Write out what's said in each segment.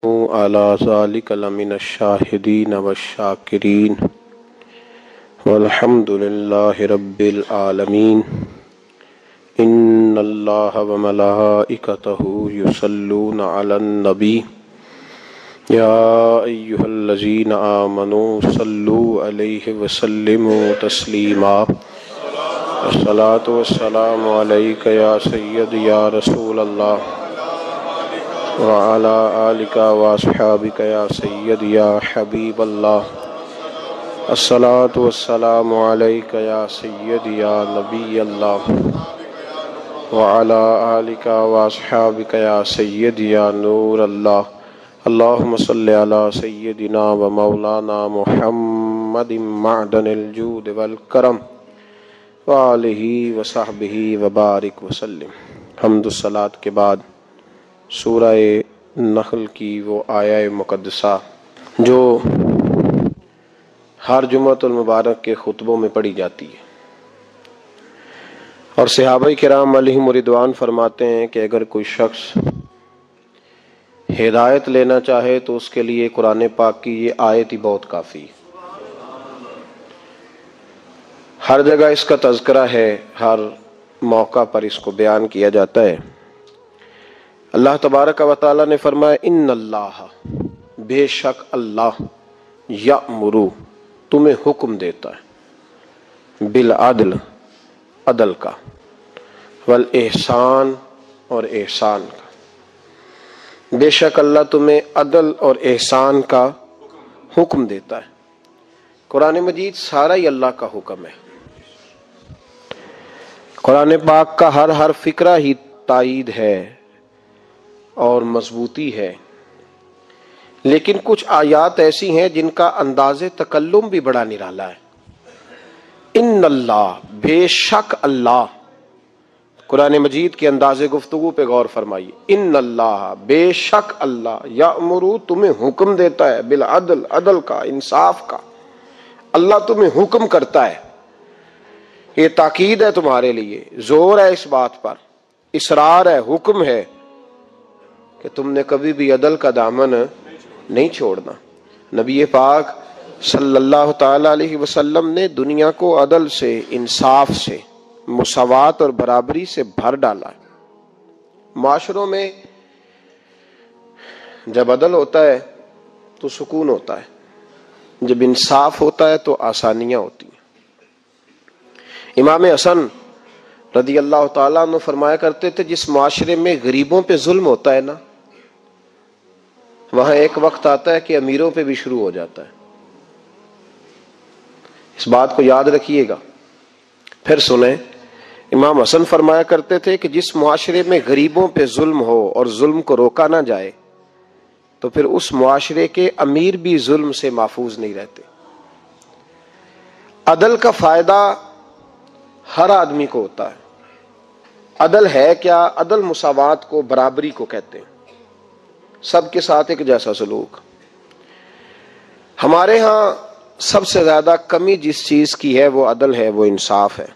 على ذلك لمن الشاهدين والشاكرين والحمد لله رب العالمين إن الله وملائكته يصلون على النبي يا أيها الذين آمنوا صلوا عليه وسلموا تسليما الصلاة والسلام عليك يا سيد يا رسول الله وعلى آلك وأصحابك يا سيد يا حبيب الله الصلاة والسلام عليك يا سيد يا نبي الله وعلى آلك وأصحابك يا سيد يا نور الله اللهم صل على سيدنا ومولانا محمد معدن الجود والكرم وآلہ وصحبہ وبارک وسلم۔ حمد الصلاۃ کے بعد سورہ نحل کی وہ آیہ مقدسہ جو ہر جمعۃ المبارک کے خطبوں میں پڑھی جاتی ہے، اور صحابہ کرام علیہم رضوان فرماتے ہیں کہ اگر کوئی شخص ہدایت لینا چاہے تو اس کے لیے قرآن پاک کی یہ آیت ہی بہت کافی ہے۔ ہر جگہ اس کا تذکرہ ہے، ہر موقع پر اس کو بیان کیا جاتا ہے۔ اللہ تبارک و تعالی نے فرمایا ان اللہ، بے شک اللہ، یأمرو، تمہیں حکم دیتا ہے، بالعدل، عدل کا، والاحسان، اور احسان کا۔ بے شک اللہ تمہیں عدل اور احسان کا حکم دیتا ہے۔ قرآن مجید سارا ہی اللہ کا حکم ہے۔ قرآن پاک کا ہر فقرہ ہی تائید ہے اور مضبوطی ہے، لیکن کچھ آیات ایسی ہیں جن کا انداز تکلم بھی بڑا نرالا ہے۔ ان اللہ، بے شک اللہ، قرآن مجید کے انداز گفتگو پہ غور فرمائیے۔ ان اللہ، بے شک اللہ، یأمرو، تمہیں حکم دیتا ہے، بالعدل، عدل کا، انصاف کا۔ اللہ تمہیں حکم کرتا ہے، یہ تاکید ہے تمہارے لیے، زور ہے اس بات پر، اصرار ہے، حکم ہے کہ تم نے کبھی بھی عدل کا دامن نہیں چھوڑنا۔ نبی پاک صلی اللہ تعالی علیہ وسلم نے دنیا کو عدل سے، انصاف سے، مساوات اور برابری سے بھر ڈالا ہے۔ معاشروں میں جب عدل ہوتا ہے تو سکون ہوتا ہے، جب انصاف ہوتا ہے تو آسانیاں ہوتی ہیں۔ امام حسن رضی اللہ تعالیٰ عنہ فرمایا کرتے تھے، جس معاشرے میں غریبوں پہ ظلم ہوتا ہے نا، وہاں ایک وقت آتا ہے کہ امیروں پہ بھی شروع ہو جاتا ہے۔ اس بات کو یاد رکھیے گا۔ پھر سنیں، امام حسن فرمایا کرتے تھے کہ جس معاشرے میں غریبوں پہ ظلم ہو اور ظلم کو روکا نہ جائے تو پھر اس معاشرے کے امیر بھی ظلم سے محفوظ نہیں رہتے۔ عدل کا فائدہ ہر آدمی کو ہوتا ہے۔ عدل ہے کیا؟ عدل مساوات کو، برابری کو کہتے ہیں، سب کے ساتھ ایک جیسا سلوک۔ ہمارے ہاں سب سے زیادہ کمی جس چیز کی ہے وہ عدل ہے، وہ انصاف ہے۔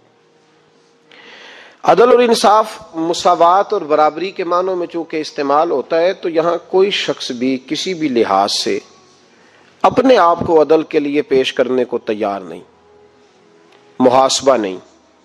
عدل اور انصاف مساوات اور برابری کے معنوں میں چونکہ استعمال ہوتا ہے، تو یہاں کوئی شخص بھی کسی بھی لحاظ سے اپنے آپ کو عدل کے لیے پیش کرنے کو تیار نہیں، محاسبہ نہیں۔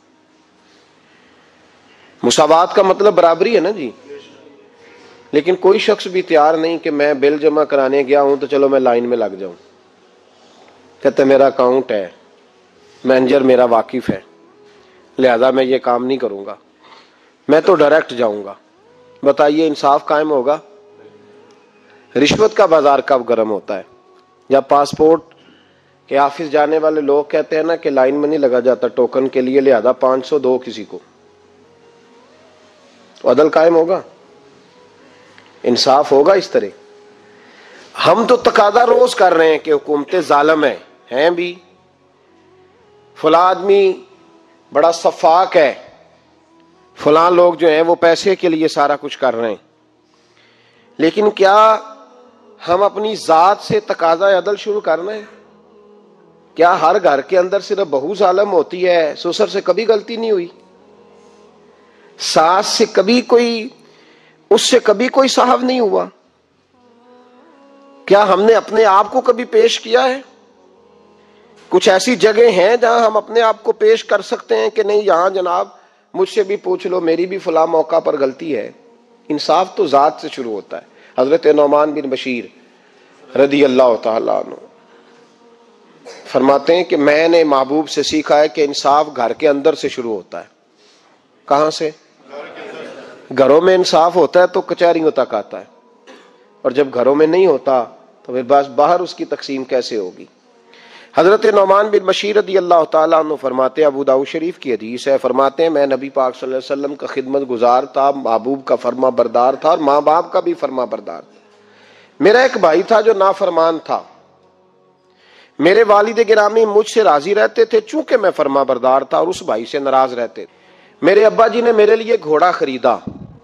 مساوات کا مطلب برابری ہے نا جی، لیکن کوئی شخص بھی تیار نہیں کہ میں بل جمع کرانے گیا ہوں تو چلو میں لائن میں لگ جاؤں۔ کہتے میرا اکاؤنٹ ہے، مینیجر میرا واقف ہے، لہذا میں یہ کام نہیں کروں گا، میں تو ڈائریکٹ جاؤں گا۔ بتائیے انصاف قائم ہوگا؟ رشوت کا بازار کب گرم ہوتا ہے؟ جب پاسپورٹ کہ آفس جانے والے لوگ کہتے ہیں نا کہ لائن میں نہیں لگا جاتا ٹوکن کے لیے، لہذا 500 دو کسی کو، تو عدل قائم ہوگا؟ انصاف ہوگا اس طرح؟ ہم تو تقاضا روز کر رہے ہیں کہ حکومتیں ظالم ہیں بھی، فلاں آدمی بڑا شفاق ہے، فلاں لوگ جو ہیں وہ پیسے کے لیے سارا کچھ کر رہے ہیں، لیکن کیا ہم اپنی ذات سے تقاضا عدل شروع کرنا ہے؟ کیا ہر گھر کے اندر صرف بہو ظالم ہوتی ہے، سسر سے کبھی غلطی نہیں ہوئی، ساس سے کبھی کوئی، اس سے کبھی کوئی صاحب نہیں ہوا؟ کیا ہم نے اپنے آپ کو کبھی پیش کیا ہے؟ کچھ ایسی جگہ ہیں جہاں ہم اپنے آپ کو پیش کر سکتے ہیں کہ نہیں یہاں جناب مجھ سے بھی پوچھ لو، میری بھی فلاں موقع پر غلطی ہے؟ انصاف تو ذات سے شروع ہوتا ہے. حضرت نعمان بن بشیر رضی اللہ تعالیٰ عنہ فرماتے ہیں کہ میں نے محبوب سے سیکھا ہے کہ انصاف گھر کے اندر سے شروع ہوتا ہے. کہاں سے؟ گھروں میں انصاف ہوتا ہے تو کچہریوں تک آتا ہے، اور جب گھروں میں نہیں ہوتا تو پھر بس باہر اس کی تقسیم کیسے ہوگی؟ حضرت نعمان بن بشیر رضی اللہ تعالیٰ عنہ فرماتے ہیں، ابو داؤد شریف کی حدیث ہے، فرماتے ہیں میں نبی پاک صلی اللہ علیہ وسلم کا خدمت گزار تھا، محبوب کا فرما بردار تھا، اور ماں باپ کا بھی فرما بردار تھا. میرا ایک بھائی تھا جو نافرمان تھا. میرے والد گرامی مجھ سے راضی رہتے تھے چونکہ میں فرما بردار تھا، اور اس بھائی سے ناراض رہتے تھے. میرے ابا جی نے میرے لیے گھوڑا خریدا،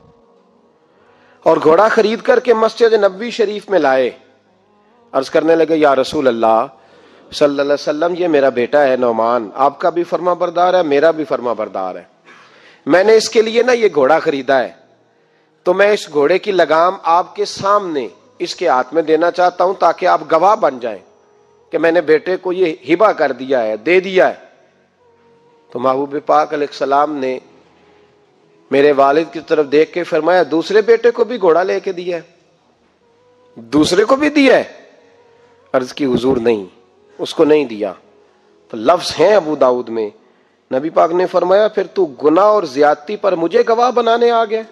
اور گھوڑا خرید کر کے مسجد نبوی شریف میں لائے. عرض کرنے لگے یا رسول اللہ صلی اللہ علیہ وسلم، یہ میرا بیٹا ہے نعمان، آپ کا بھی فرما بردار ہے، میرا بھی فرما بردار ہے. میں نے اس کے لیے نا یہ گھوڑا خریدا ہے، تو میں اس گھوڑے کی لگام آپ کے سامنے اس کے ہاتھ میں دینا چاہتا ہوں تاکہ آپ گواہ بن جائیں کہ میں نے بیٹے کو یہ ہبہ کر دیا ہے، دے دیا ہے. تو محبوب پاک علیہ السلام نے میرے والد کی طرف دیکھ کے فرمایا دوسرے بیٹے کو بھی گھوڑا لے کے دیا ہے؟ دوسرے کو بھی دیا ہے؟ عرض کی حضور نہیں، اس کو نہیں دیا. تو لفظ ہیں ابو داؤد میں، نبی پاک نے فرمایا پھر تو گناہ اور زیادتی پر مجھے گواہ بنانے آ گیا.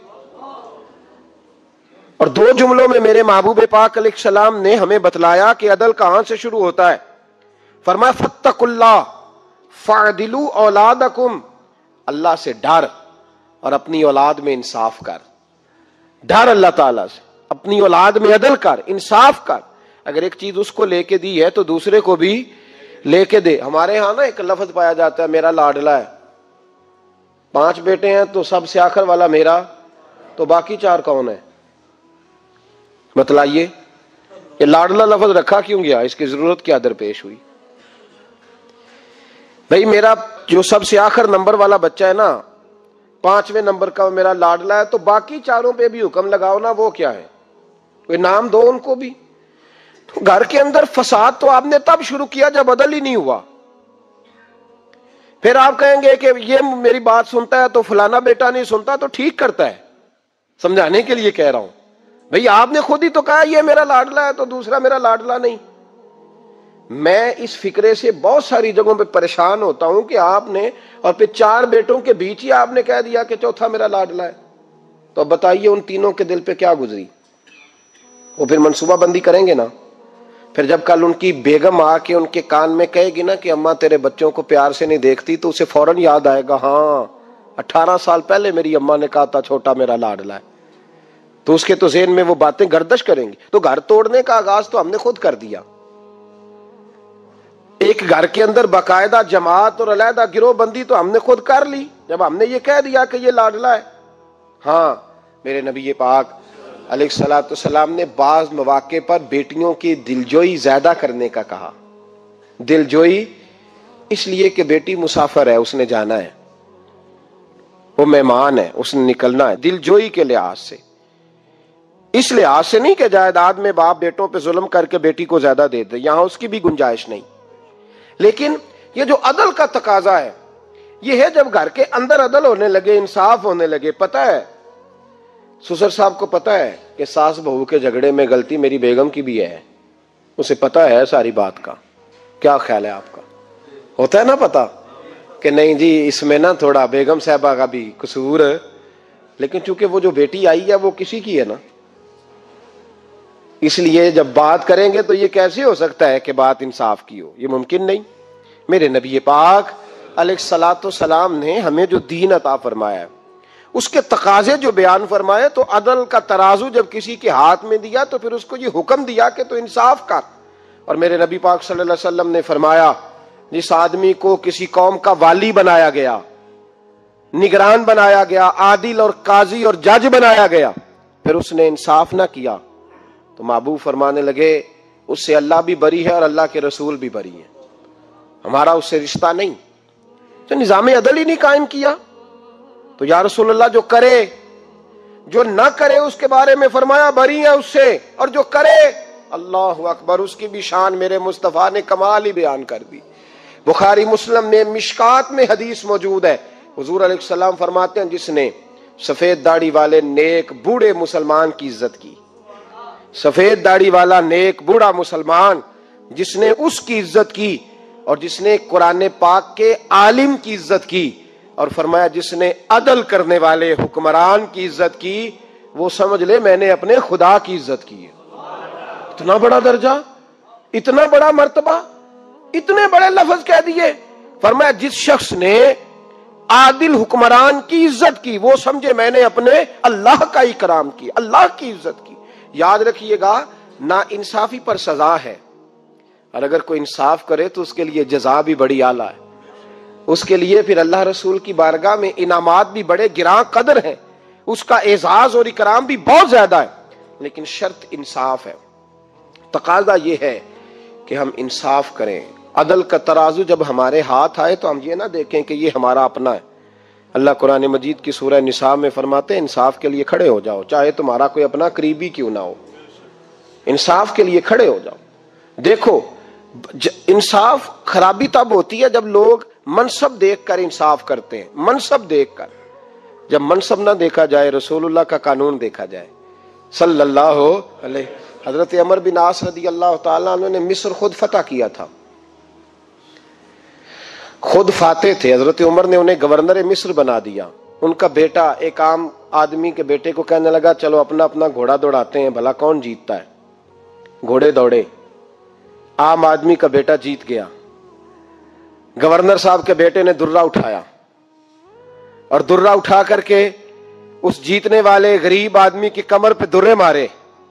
اور دو جملوں میں میرے محبوب پاک علیہ السلام نے ہمیں بتلایا کہ عدل کہاں سے شروع ہوتا ہے. فرمایا فاتقوا اللہ فاعدلوا اولادکم، اللہ سے ڈر اور اپنی اولاد میں انصاف کر. ڈر اللہ تعالیٰ سے، اپنی اولاد میں عدل کر، انصاف کر. اگر ایک چیز اس کو لے کے دی ہے تو دوسرے کو بھی لے کے دے. ہمارے ہاں نا ایک لفظ پایا جاتا ہے میرا لاڈلا ہے. 5 بیٹے ہیں تو سب سے آخر والا میرا، تو باقی 4 کون ہے؟ بتلائیے یہ لاڈلا لفظ رکھا کیوں گیا؟ اس کی ضرورت کیا درپیش ہوئی؟ بھئی میرا جو سب سے آخر نمبر والا بچہ ہے نا، 5ویں نمبر کا میرا لاڈلا ہے، تو باقی 4 پہ بھی حکم لگاؤ نا، وہ کیا ہے؟ کوئی نام دو ان کو بھی. تو گھر کے اندر فساد تو آپ نے تب شروع کیا جب عدل ہی نہیں ہوا. پھر آپ کہیں گے کہ یہ میری بات سنتا ہے تو فلانا بیٹا نہیں سنتا تو ٹھیک کرتا ہے. سمجھانے کے لیے کہہ رہا ہوں بھئی، آپ نے خود ہی تو کہا یہ میرا لاڈلا ہے تو دوسرا میرا لاڈلا نہیں. میں اس فکرے سے بہت ساری جگہوں پہ پریشان ہوتا ہوں کہ آپ نے، اور پھر 4 بیٹوں کے بیچ ہی آپ نے کہہ دیا کہ چوتھا میرا لاڈلا ہے. تو اب بتائیے ان تینوں کے دل پہ کیا گزری؟ وہ پھر منصوبہ بندی کریں گے نا. پھر جب کل ان کی بیگم آ کے ان کے کان میں کہے گی نا کہ اماں تیرے بچوں کو پیار سے نہیں دیکھتی، تو اسے فوراً یاد آئے گا ہاں 18 سال پہلے میری اماں نے کہا تھا چھوٹا میرا لاڈلا ہے. تو اس کے تو ذہن میں وہ باتیں گردش کریں گی. تو گھر توڑنے کا آغاز تو ہم نے خود کر دیا. ایک گھر کے اندر باقاعدہ جماعت اور علیحدہ گروہ بندی تو ہم نے خود کر لی جب ہم نے یہ کہہ دیا کہ یہ لاڈلا ہے. ہاں میرے نبی پاک علیہ الصلوۃ والسلام نے بعض مواقع پر بیٹیوں کی دلجوئی زیادہ کرنے کا کہا. دلجوئی اس لیے کہ بیٹی مسافر ہے، اس نے جانا ہے، وہ مہمان ہے، اس نے نکلنا ہے. دلجوئی کے لحاظ سے، اس لحاظ سے نہیں کہ جائیداد میں باپ بیٹوں پہ ظلم کر کے بیٹی کو زیادہ دے دے، یہاں اس کی بھی گنجائش نہیں. لیکن یہ جو عدل کا تقاضا ہے یہ ہے جب گھر کے اندر عدل ہونے لگے، انصاف ہونے لگے. پتہ ہے سسر صاحب کو پتہ ہے کہ ساس بہو کے جھگڑے میں غلطی میری بیگم کی بھی ہے، اسے پتہ ہے ساری بات کا. کیا خیال ہے آپ کا؟ ہوتا ہے نا پتہ کہ نہیں جی اس میں نا تھوڑا بیگم صاحبہ کا بھی قصور ہے، لیکن چونکہ وہ جو بیٹی آئی ہے وہ کسی کی ہے نا، اس لیے جب بات کریں گے تو یہ کیسے ہو سکتا ہے کہ بات انصاف کی ہو؟ یہ ممکن نہیں. میرے نبی پاک علیہ الصلوۃ والسلام نے ہمیں جو دین عطا فرمایا ہے اس کے تقاضے جو بیان فرمائے، تو عدل کا ترازو جب کسی کے ہاتھ میں دیا تو پھر اس کو یہ حکم دیا کہ تو انصاف کر. اور میرے نبی پاک صلی اللہ علیہ وسلم نے فرمایا جس آدمی کو کسی قوم کا والی بنایا گیا، نگران بنایا گیا، عادل اور قاضی اور جج بنایا گیا، پھر اس نے انصاف نہ کیا، تو محبوب فرمانے لگے اس سے اللہ بھی بری ہے اور اللہ کے رسول بھی بری ہے، ہمارا اس سے رشتہ نہیں. تو نظام عدل ہی نہیں قائم کیا تو یا رسول اللہ جو کرے، جو نہ کرے اس کے بارے میں فرمایا بری ہے اس سے، اور جو کرے اللہ اکبر، اس کی بھی شان میرے مصطفیٰ نے کمال ہی بیان کر دی۔ بخاری مسلم میں مشکات میں حدیث موجود ہے، حضور علیہ السلام فرماتے ہیں جس نے سفید داڑھی والے نیک بوڑھے مسلمان کی عزت کی، سفید داڑھی والا نیک بوڑھا مسلمان جس نے اس کی عزت کی، اور جس نے قرآن پاک کے عالم کی عزت کی، اور فرمایا جس نے عدل کرنے والے حکمران کی عزت کی، وہ سمجھ لے میں نے اپنے خدا کی عزت کی ہے۔ اتنا بڑا درجہ، اتنا بڑا مرتبہ، اتنے بڑے لفظ کہہ دیے۔ فرمایا جس شخص نے عادل حکمران کی عزت کی، وہ سمجھے میں نے اپنے اللہ کا اکرام کی، اللہ کی عزت کی۔ یاد رکھیے گا، نا انصافی پر سزا ہے، اور اگر کوئی انصاف کرے تو اس کے لیے جزا بھی بڑی اعلیٰ ہے، اس کے لیے پھر اللہ رسول کی بارگاہ میں انعامات بھی بڑے گراں قدر ہیں، اس کا اعزاز اور اکرام بھی بہت زیادہ ہے، لیکن شرط انصاف ہے۔ تقاضا یہ ہے کہ ہم انصاف کریں، عدل کا ترازو جب ہمارے ہاتھ آئے تو ہم یہ نہ دیکھیں کہ یہ ہمارا اپنا ہے۔ اللہ قرآن مجید کی سورہ نساء میں فرماتے ہیں انصاف کے لیے کھڑے ہو جاؤ، چاہے تمہارا کوئی اپنا قریبی کیوں نہ ہو، انصاف کے لیے کھڑے ہو جاؤ۔ دیکھو، انصاف خرابی تب ہوتی ہے جب لوگ منصب دیکھ کر انصاف کرتے ہیں، منصب دیکھ کر۔ جب منصب نہ دیکھا جائے، رسول اللہ کا قانون دیکھا جائے صلی اللہ علیہ۔ حضرت عمر بن عاص رضی اللہ تعالیٰ عنہ نے مصر خود فتح کیا تھا، خود فاتح تھے، حضرت عمر نے انہیں گورنر مصر بنا دیا۔ ان کا بیٹا ایک عام آدمی کے بیٹے کو کہنے لگا چلو اپنا اپنا گھوڑا دوڑاتے ہیں، بھلا کون جیتتا ہے۔ گھوڑے دوڑے، عام آدمی کا بیٹا جیت گیا۔ گورنر صاحب کے بیٹے نے درہ اٹھایا، اور درہ اٹھا کر کے اس جیتنے والے غریب آدمی کی کمر پہ درے مارے۔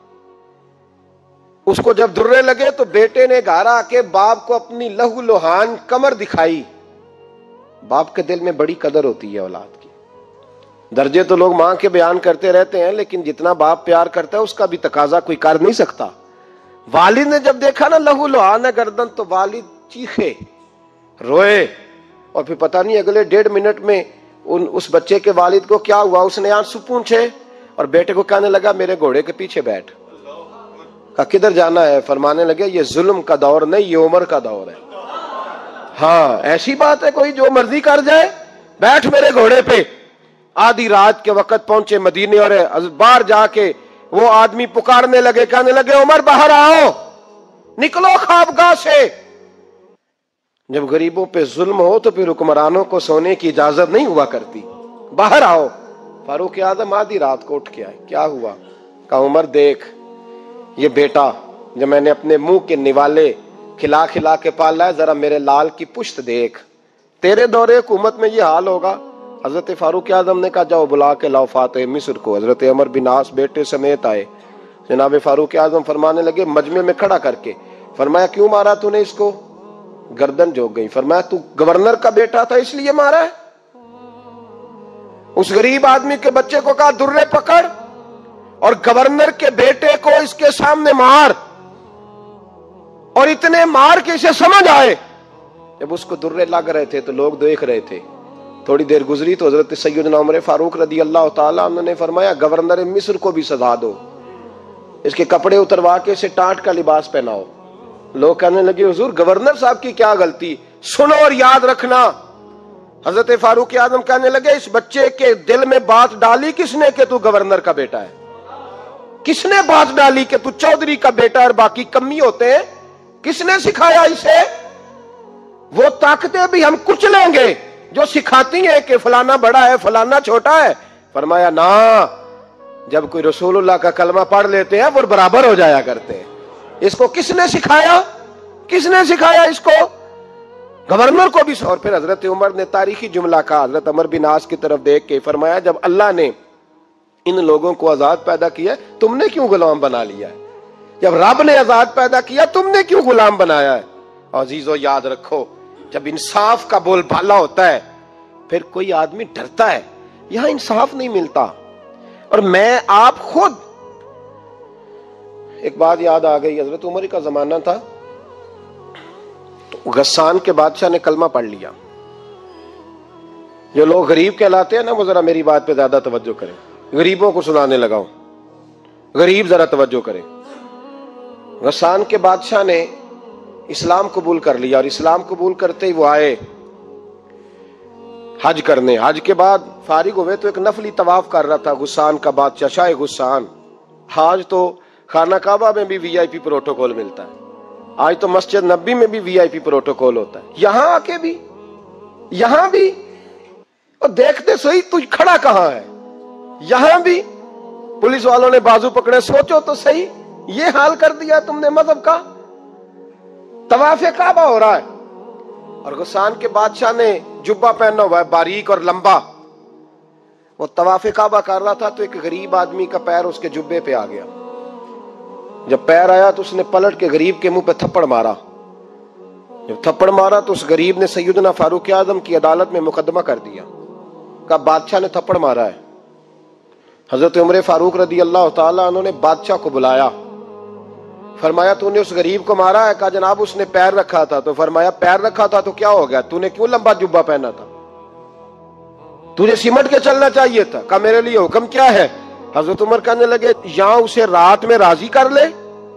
اس کو جب درے لگے تو بیٹے نے گھر آ کے باپ کو اپنی لہو لوہان کمر دکھائی۔ باپ کے دل میں بڑی قدر ہوتی ہے اولاد کی، درجے تو لوگ ماں کے بیان کرتے رہتے ہیں، لیکن جتنا باپ پیار کرتا ہے اس کا بھی تقاضا کوئی کر نہیں سکتا۔ والد نے جب دیکھا نا لہو لوہان ہے گردن، تو والد چیخے، روئے، اور پھر پتہ نہیں اگلے 1.5 منٹ میں اس بچے کے والد کو کیا ہوا، اس نے آنسو پونچھے اور بیٹے کو کہنے لگا میرے گھوڑے کے پیچھے بیٹھ۔ کہا کدھر جانا ہے؟ فرمانے لگے یہ ظلم کا دور نہیں، یہ عمر کا دور ہے۔ ہاں ایسی بات ہے کوئی جو مرضی کر جائے؟ بیٹھ میرے گھوڑے پہ۔ آدھی رات کے وقت پہنچے مدینے، اور باہر جا کے وہ آدمی پکارنے لگے، کہنے لگے عمر باہر آؤ، نکلو خوابگاہ سے۔ جب غریبوں پہ ظلم ہو تو پھر حکمرانوں کو سونے کی اجازت نہیں ہوا کرتی، باہر آؤ۔ فاروق اعظم آدھی رات کو اٹھ کے آئے، کیا ہوا؟ کہا عمر دیکھ، یہ بیٹا جو میں نے اپنے منہ کے نوالے کھلا کھلا کے پالا ہے، ذرا میرے لال کی پشت دیکھ، تیرے دور حکومت میں یہ حال ہوگا۔ حضرت فاروق اعظم نے کہا جاؤ بلا کے لاؤ فاتح مصر کو۔ حضرت عمر بن عاص بیٹے سمیت آئے۔ جناب فاروق اعظم فرمانے لگے مجمع میں کھڑا کر کے، فرمایا کیوں مارا تو نے اس کو؟ گردن جھک گئی۔ فرمایا تو گورنر کا بیٹا تھا اس لیے مارا ہے؟ اس غریب آدمی کے بچے کو کہا درے پکڑ اور گورنر کے بیٹے کو اس کے سامنے مار، اور اتنے مار کے اسے سمجھ آئے۔ جب اس کو درے لگ رہے تھے تو لوگ دیکھ رہے تھے، تھوڑی دیر گزری تو حضرت سیدنا عمر فاروق رضی اللہ تعالیٰ عنہ نے فرمایا گورنر مصر کو بھی سزا دو، اس کے کپڑے اتروا کے اسے ٹاٹ کا لباس پہناؤ۔ لوگ کہنے لگے حضور گورنر صاحب کی کیا غلطی؟ سنو اور یاد رکھنا۔ حضرت فاروق اعظم کہنے لگے اس بچے کے دل میں بات ڈالی کس نے کہ تو گورنر کا بیٹا ہے؟ کس نے بات ڈالی کہ تو چودھری کا بیٹا اور باقی کمی ہوتے ہیں؟ کس نے سکھایا اسے؟ وہ طاقتیں بھی ہم کچھ لیں گے جو سکھاتی ہیں کہ فلانا بڑا ہے فلانا چھوٹا ہے۔ فرمایا نا، جب کوئی رسول اللہ کا کلمہ پڑھ لیتے ہیں وہ برابر ہو جایا کرتے ہیں۔ اس کو کس نے سکھایا؟ کس نے سکھایا اس کو؟ گورنر کو بھی۔ اور پھر حضرت عمر نے تاریخی جملہ کہا، حضرت عمر بن عاص کی طرف دیکھ کے فرمایا جب اللہ نے ان لوگوں کو آزاد پیدا کیا تم نے کیوں غلام بنا لیا ہے؟ جب رب نے آزاد پیدا کیا تم نے کیوں غلام بنایا ہے؟ عزیزو یاد رکھو، جب انصاف کا بول بالا ہوتا ہے پھر کوئی آدمی ڈرتا ہے، یہاں انصاف نہیں ملتا۔ اور میں آپ خود ایک بات یاد آ گئی، حضرت عمر کا زمانہ تھا، غسان کے بادشاہ نے کلمہ پڑھ لیا۔ جو لوگ غریب کہلاتے ہیں نا وہ ذرا میری بات پہ زیادہ توجہ کریں، غریبوں کو سنانے لگا ہوں، غریب ذرا توجہ کریں۔ غسان کے بادشاہ نے اسلام قبول کر لیا، اور اسلام قبول کرتے ہی وہ آئے حج کرنے۔ حج کے بعد فارغ ہوئے تو ایک نفلی طواف کر رہا تھا غسان کا بادشاہ، شاہ غسان۔ آج تو خانہ کعبہ میں بھی وی آئی پی پروٹوکول ملتا ہے، آج تو مسجد نبی میں بھی وی آئی پی پروٹوکول ہوتا ہے، یہاں آ کے بھی، یہاں بھی، اور دیکھتے سوئی تو کھڑا کہاں ہے، یہاں بھی پولیس والوں نے بازو پکڑے، سوچو تو صحیح، یہ حال کر دیا تم نے مذہب کا۔ طواف کعبہ ہو رہا ہے اور غسان کے بادشاہ نے جبہ پہنا ہوا ہے باریک اور لمبا، وہ طواف کعبہ کر رہا تھا تو ایک غریب آدمی کا پیر اس کے جبے پہ آ گیا۔ جب پیر آیا تو اس نے پلٹ کے غریب کے منہ پہ تھپڑ مارا۔ جب تھپڑ مارا تو اس غریب نے سیدنا فاروق اعظم کی عدالت میں مقدمہ کر دیا، کہا بادشاہ نے تھپڑ مارا ہے۔ حضرت عمر فاروق رضی اللہ تعالیٰ عنہ نے بادشاہ کو بلایا، فرمایا تو نے اس غریب کو مارا ہے؟ کہا جناب اس نے پیر رکھا تھا۔ تو فرمایا پیر رکھا تھا تو کیا ہو گیا، تو نے کیوں لمبا جبہ پہنا تھا، تجھے سمٹ کے چلنا چاہیے تھا۔ کہا میرے لیے حکم کیا ہے؟ حضرت عمر کہنے لگے یہاں اسے رات میں راضی کر لے،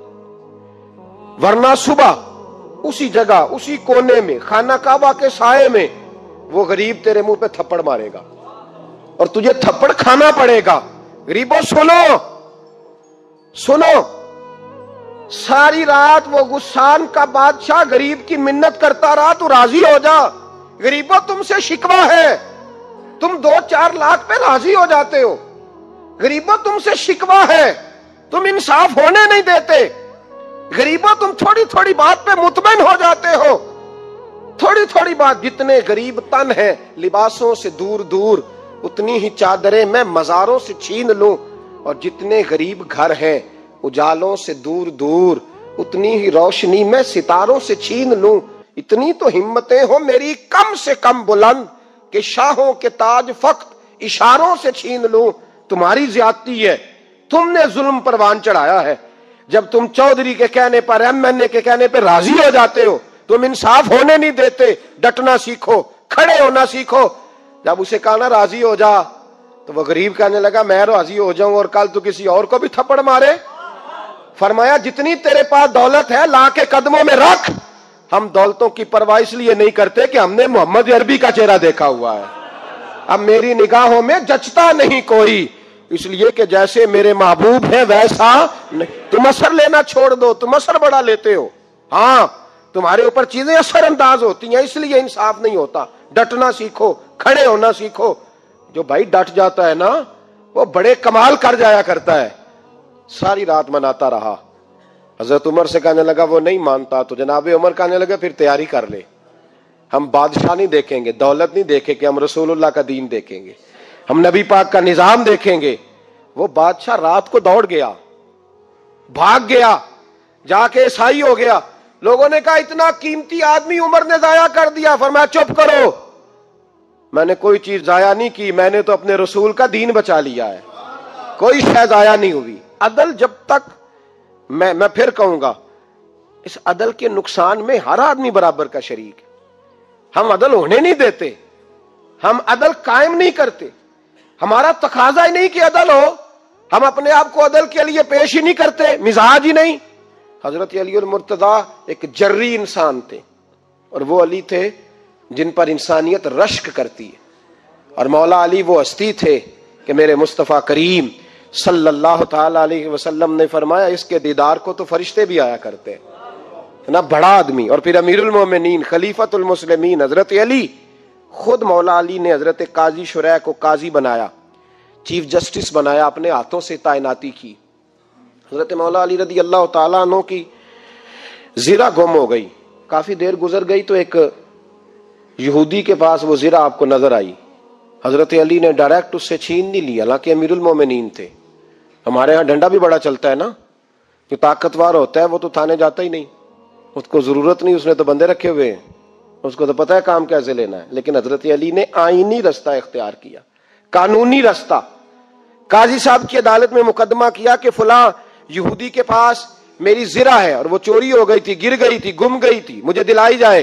ورنہ صبح اسی جگہ اسی کونے میں خانہ کعبہ کے سائے میں وہ غریب تیرے منہ پہ تھپڑ مارے گا اور تجھے تھپڑ کھانا پڑے گا۔ غریبوں سنو سنو، ساری رات وہ غسان کا بادشاہ غریب کی منت کرتا رہا تو راضی ہو جا۔ غریبوں تم سے شکوہ ہے، تم 2-4 لاکھ پہ راضی ہو جاتے ہو، غریبوں تم سے شکوہ ہے، تم انصاف ہونے نہیں دیتے، غریبوں تم تھوڑی تھوڑی بات پہ مطمئن ہو جاتے ہو، تھوڑی تھوڑی بات۔ جتنے غریب تن ہیں لباسوں سے دور دور، اتنی ہی چادریں میں مزاروں سے چھین لوں، اور جتنے غریب گھر ہیں اجالوں سے دور دور، اتنی ہی روشنی میں ستاروں سے چھین لوں۔ اتنی تو ہمتیں ہو میری کم سے کم بلند کہ شاہوں کے تاج فقط اشاروں سے چھین لوں۔ تمہاری زیادتی ہے، تم نے ظلم پروان چڑھایا ہے۔ جب تم چودھری کے کہنے پر، ایم این اے کے کہنے پہ راضی ہو جاتے ہو، تم انصاف ہونے نہیں دیتے۔ ڈٹنا سیکھو، کھڑے ہونا سیکھو۔ جب اسے کہا نا راضی ہو جا تو وہ غریب کہنے لگا میں راضی ہو جاؤں اور کل تو کسی اور کو بھی تھپڑ مارے؟ فرمایا جتنی تیرے پاس دولت ہے لا کے قدموں میں رکھ۔ ہم دولتوں کی پرواہ اس لیے نہیں کرتے کہ ہم نے محمد عربی کا چہرہ دیکھا ہوا ہے، اب میری نگاہوں میں جچتا نہیں کوئی، اس لیے کہ جیسے میرے محبوب ہیں ویسا نہیں۔ تم اثر لینا چھوڑ دو، تم اثر بڑا لیتے ہو، ہاں تمہارے اوپر چیزیں اثر انداز ہوتی ہیں، اس لیے انصاف نہیں ہوتا۔ ڈٹنا سیکھو، کھڑے ہونا سیکھو۔ جو بھائی ڈٹ جاتا ہے نا وہ بڑے کمال کر جایا کرتا ہے۔ ساری رات مناتا رہا۔ حضرت عمر سے کہنے لگا وہ نہیں مانتا، تو جناب عمر کہنے لگا پھر تیاری کر لے، ہم بادشاہ نہیں دیکھیں گے، دولت نہیں دیکھیں گے، ہم رسول اللہ کا دین دیکھیں گے، ہم نبی پاک کا نظام دیکھیں گے۔ وہ بادشاہ رات کو دوڑ گیا، بھاگ گیا، جا کے عیسائی ہو گیا۔ لوگوں نے کہا اتنا قیمتی آدمی عمر نے ضائع کر دیا۔ فرمایا چپ کرو، میں نے کوئی چیز ضائع نہیں کی، میں نے تو اپنے رسول کا دین بچا لیا ہے، کوئی شے ضائع نہیں ہوئی۔ عدل جب تک میں پھر کہوں گا اس عدل کے نقصان میں ہر آدمی برابر کا شریک ہے۔ ہم عدل ہونے نہیں دیتے، ہم عدل قائم نہیں کرتے، ہمارا تقاضا ہی نہیں کہ عدل ہو، ہم اپنے آپ کو عدل کے لیے پیش ہی نہیں کرتے، مزاج ہی نہیں۔ حضرت علی المرتضیٰ ایک جری انسان تھے، اور وہ علی تھے جن پر انسانیت رشک کرتی ہے، اور مولا علی وہ ہستی تھے کہ میرے مصطفیٰ کریم صلی اللہ تعالی علیہ وسلم نے فرمایا اس کے دیدار کو تو فرشتے بھی آیا کرتے ہیں، نا بڑا آدمی۔ اور پھر امیر المومنین خلیفۃ المسلمین حضرت علی، خود مولا علی نے حضرت قاضی شریح کو قاضی بنایا، چیف جسٹس بنایا، اپنے ہاتھوں سے تعیناتی کی۔ حضرت مولا علی رضی اللہ تعالیٰ عنہ کی زرہ گم ہو گئی، کافی دیر گزر گئی تو ایک یہودی کے پاس وہ زرہ آپ کو نظر آئی۔ حضرت علی نے ڈائریکٹ اس سے چھین نہیں لیا، حالانکہ امیر المومنین تھے۔ ہمارے ہاں ڈنڈا بھی بڑا چلتا ہے نا، جو طاقتور ہوتا ہے وہ تو تھانے جاتا ہی نہیں، اس کو ضرورت نہیں، اس نے تو بندے رکھے ہوئے ہیں، اس کو تو پتہ ہے کام کیسے لینا ہے۔ لیکن حضرت علی نے آئینی رستہ اختیار کیا، قانونی رستہ۔ قاضی صاحب کی عدالت میں مقدمہ کیا کہ فلاں یہودی کے پاس میری زرہ ہے اور وہ چوری ہو گئی تھی، گر گئی تھی، گم گئی تھی، مجھے دلائی جائے۔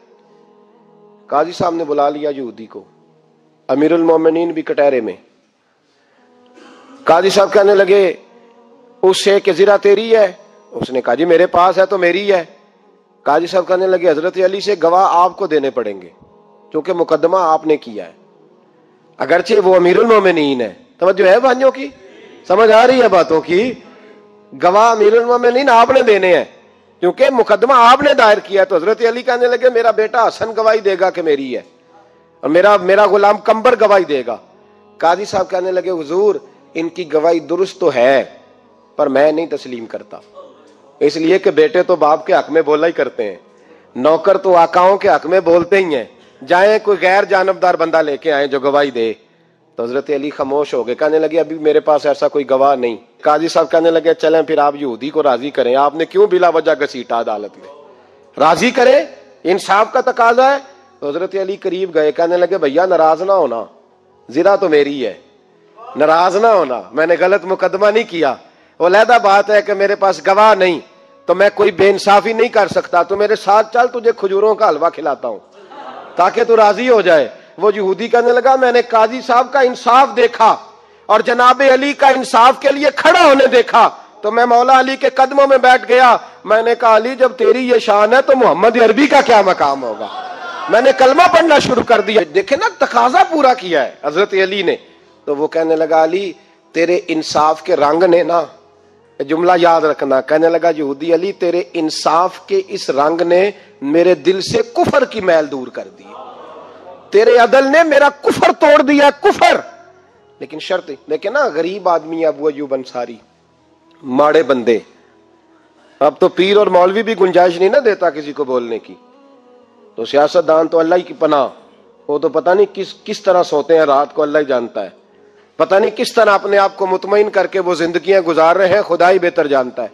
قاضی صاحب نے بلا لیا یہودی کو، امیر المومنین بھی کٹہرے میں۔ قاضی صاحب کہنے لگے اس سے کہ زرہ تیری ہے؟ اس نے کہا جی میرے پاس ہے تو میری ہے. قاضی صاحب کہنے لگے حضرت علی سے گواہ آپ کو دینے پڑیں گے کیونکہ مقدمہ آپ نے کیا ہے, اگرچہ وہ امیر المومنین ہے. توجہ ہے بھائیوں کی, سمجھ آ رہی ہے باتوں کی؟ گواہ امیر المومنین آپ نے دینے ہیں کیونکہ مقدمہ آپ نے دائر کیا. تو حضرت علی کہنے لگے میرا بیٹا حسن گواہی دے گا کہ میری ہے, اور میرا غلام کمبر گواہی دے گا. قاضی صاحب کہنے لگے حضور ان کی گواہی درست تو ہے پر میں نہیں تسلیم کرتا, اس لیے کہ بیٹے تو باپ کے حق میں بولا ہی کرتے ہیں, نوکر تو آقاؤں کے حق میں بولتے ہی ہیں, جائیں کوئی غیر جانبدار بندہ لے کے آئیں جو گواہی دے. تو حضرت علی خاموش ہو گئے, کہنے لگے ابھی میرے پاس ایسا کوئی گواہ نہیں. قاضی صاحب کہنے لگے چلیں پھر آپ یہودی کو راضی کریں, آپ نے کیوں بلا وجہ گھسیٹا عدالت میں, راضی کریں, انصاف کا تقاضا ہے. تو حضرت علی قریب گئے, کہنے لگے بھیا ناراض نہ ہونا, زرا تو میری ہے, ناراض نہ ہونا, میں نے غلط مقدمہ نہیں کیا. وہ علیحدہ بات ہے کہ میرے پاس گواہ نہیں تو میں کوئی بے انصافی نہیں کر سکتا, تو میرے ساتھ چل تجھے کھجوروں کا حلوہ کھلاتا ہوں تاکہ تو راضی ہو جائے. وہ یہودی کہنے لگا میں نے قاضی صاحب کا انصاف دیکھا اور جناب علی کا انصاف کے لیے کھڑا ہونے دیکھا تو میں مولا علی کے قدموں میں بیٹھ گیا. میں نے کہا علی جب تیری یہ شان ہے تو محمد عربی کا کیا مقام ہوگا. میں نے کلمہ پڑھنا شروع کر دیا. دیکھیں نا تقاضا پورا کیا ہے حضرت علی نے. تو وہ کہنے لگا علی تیرے انصاف کے رنگ نے نا, جملہ یاد رکھنا, کہنے لگا یہودی علی تیرے انصاف کے اس رنگ نے میرے دل سے کفر کی میل دور کر دی, تیرے عدل نے میرا کفر توڑ دیا, کفر. لیکن شرط دیکھیں نا, غریب آدمی ابو ایوب انصاری, ماڑے بندے, اب تو پیر اور مولوی بھی گنجائش نہیں نہ دیتا کسی کو بولنے کی, تو سیاست دان تو اللہ ہی کی پناہ, وہ تو پتہ نہیں کس طرح سوتے ہیں رات کو, اللہ ہی جانتا ہے, پتہ نہیں کس طرح اپنے آپ کو مطمئن کر کے وہ زندگیاں گزار رہے ہیں, خدا ہی بہتر جانتا ہے.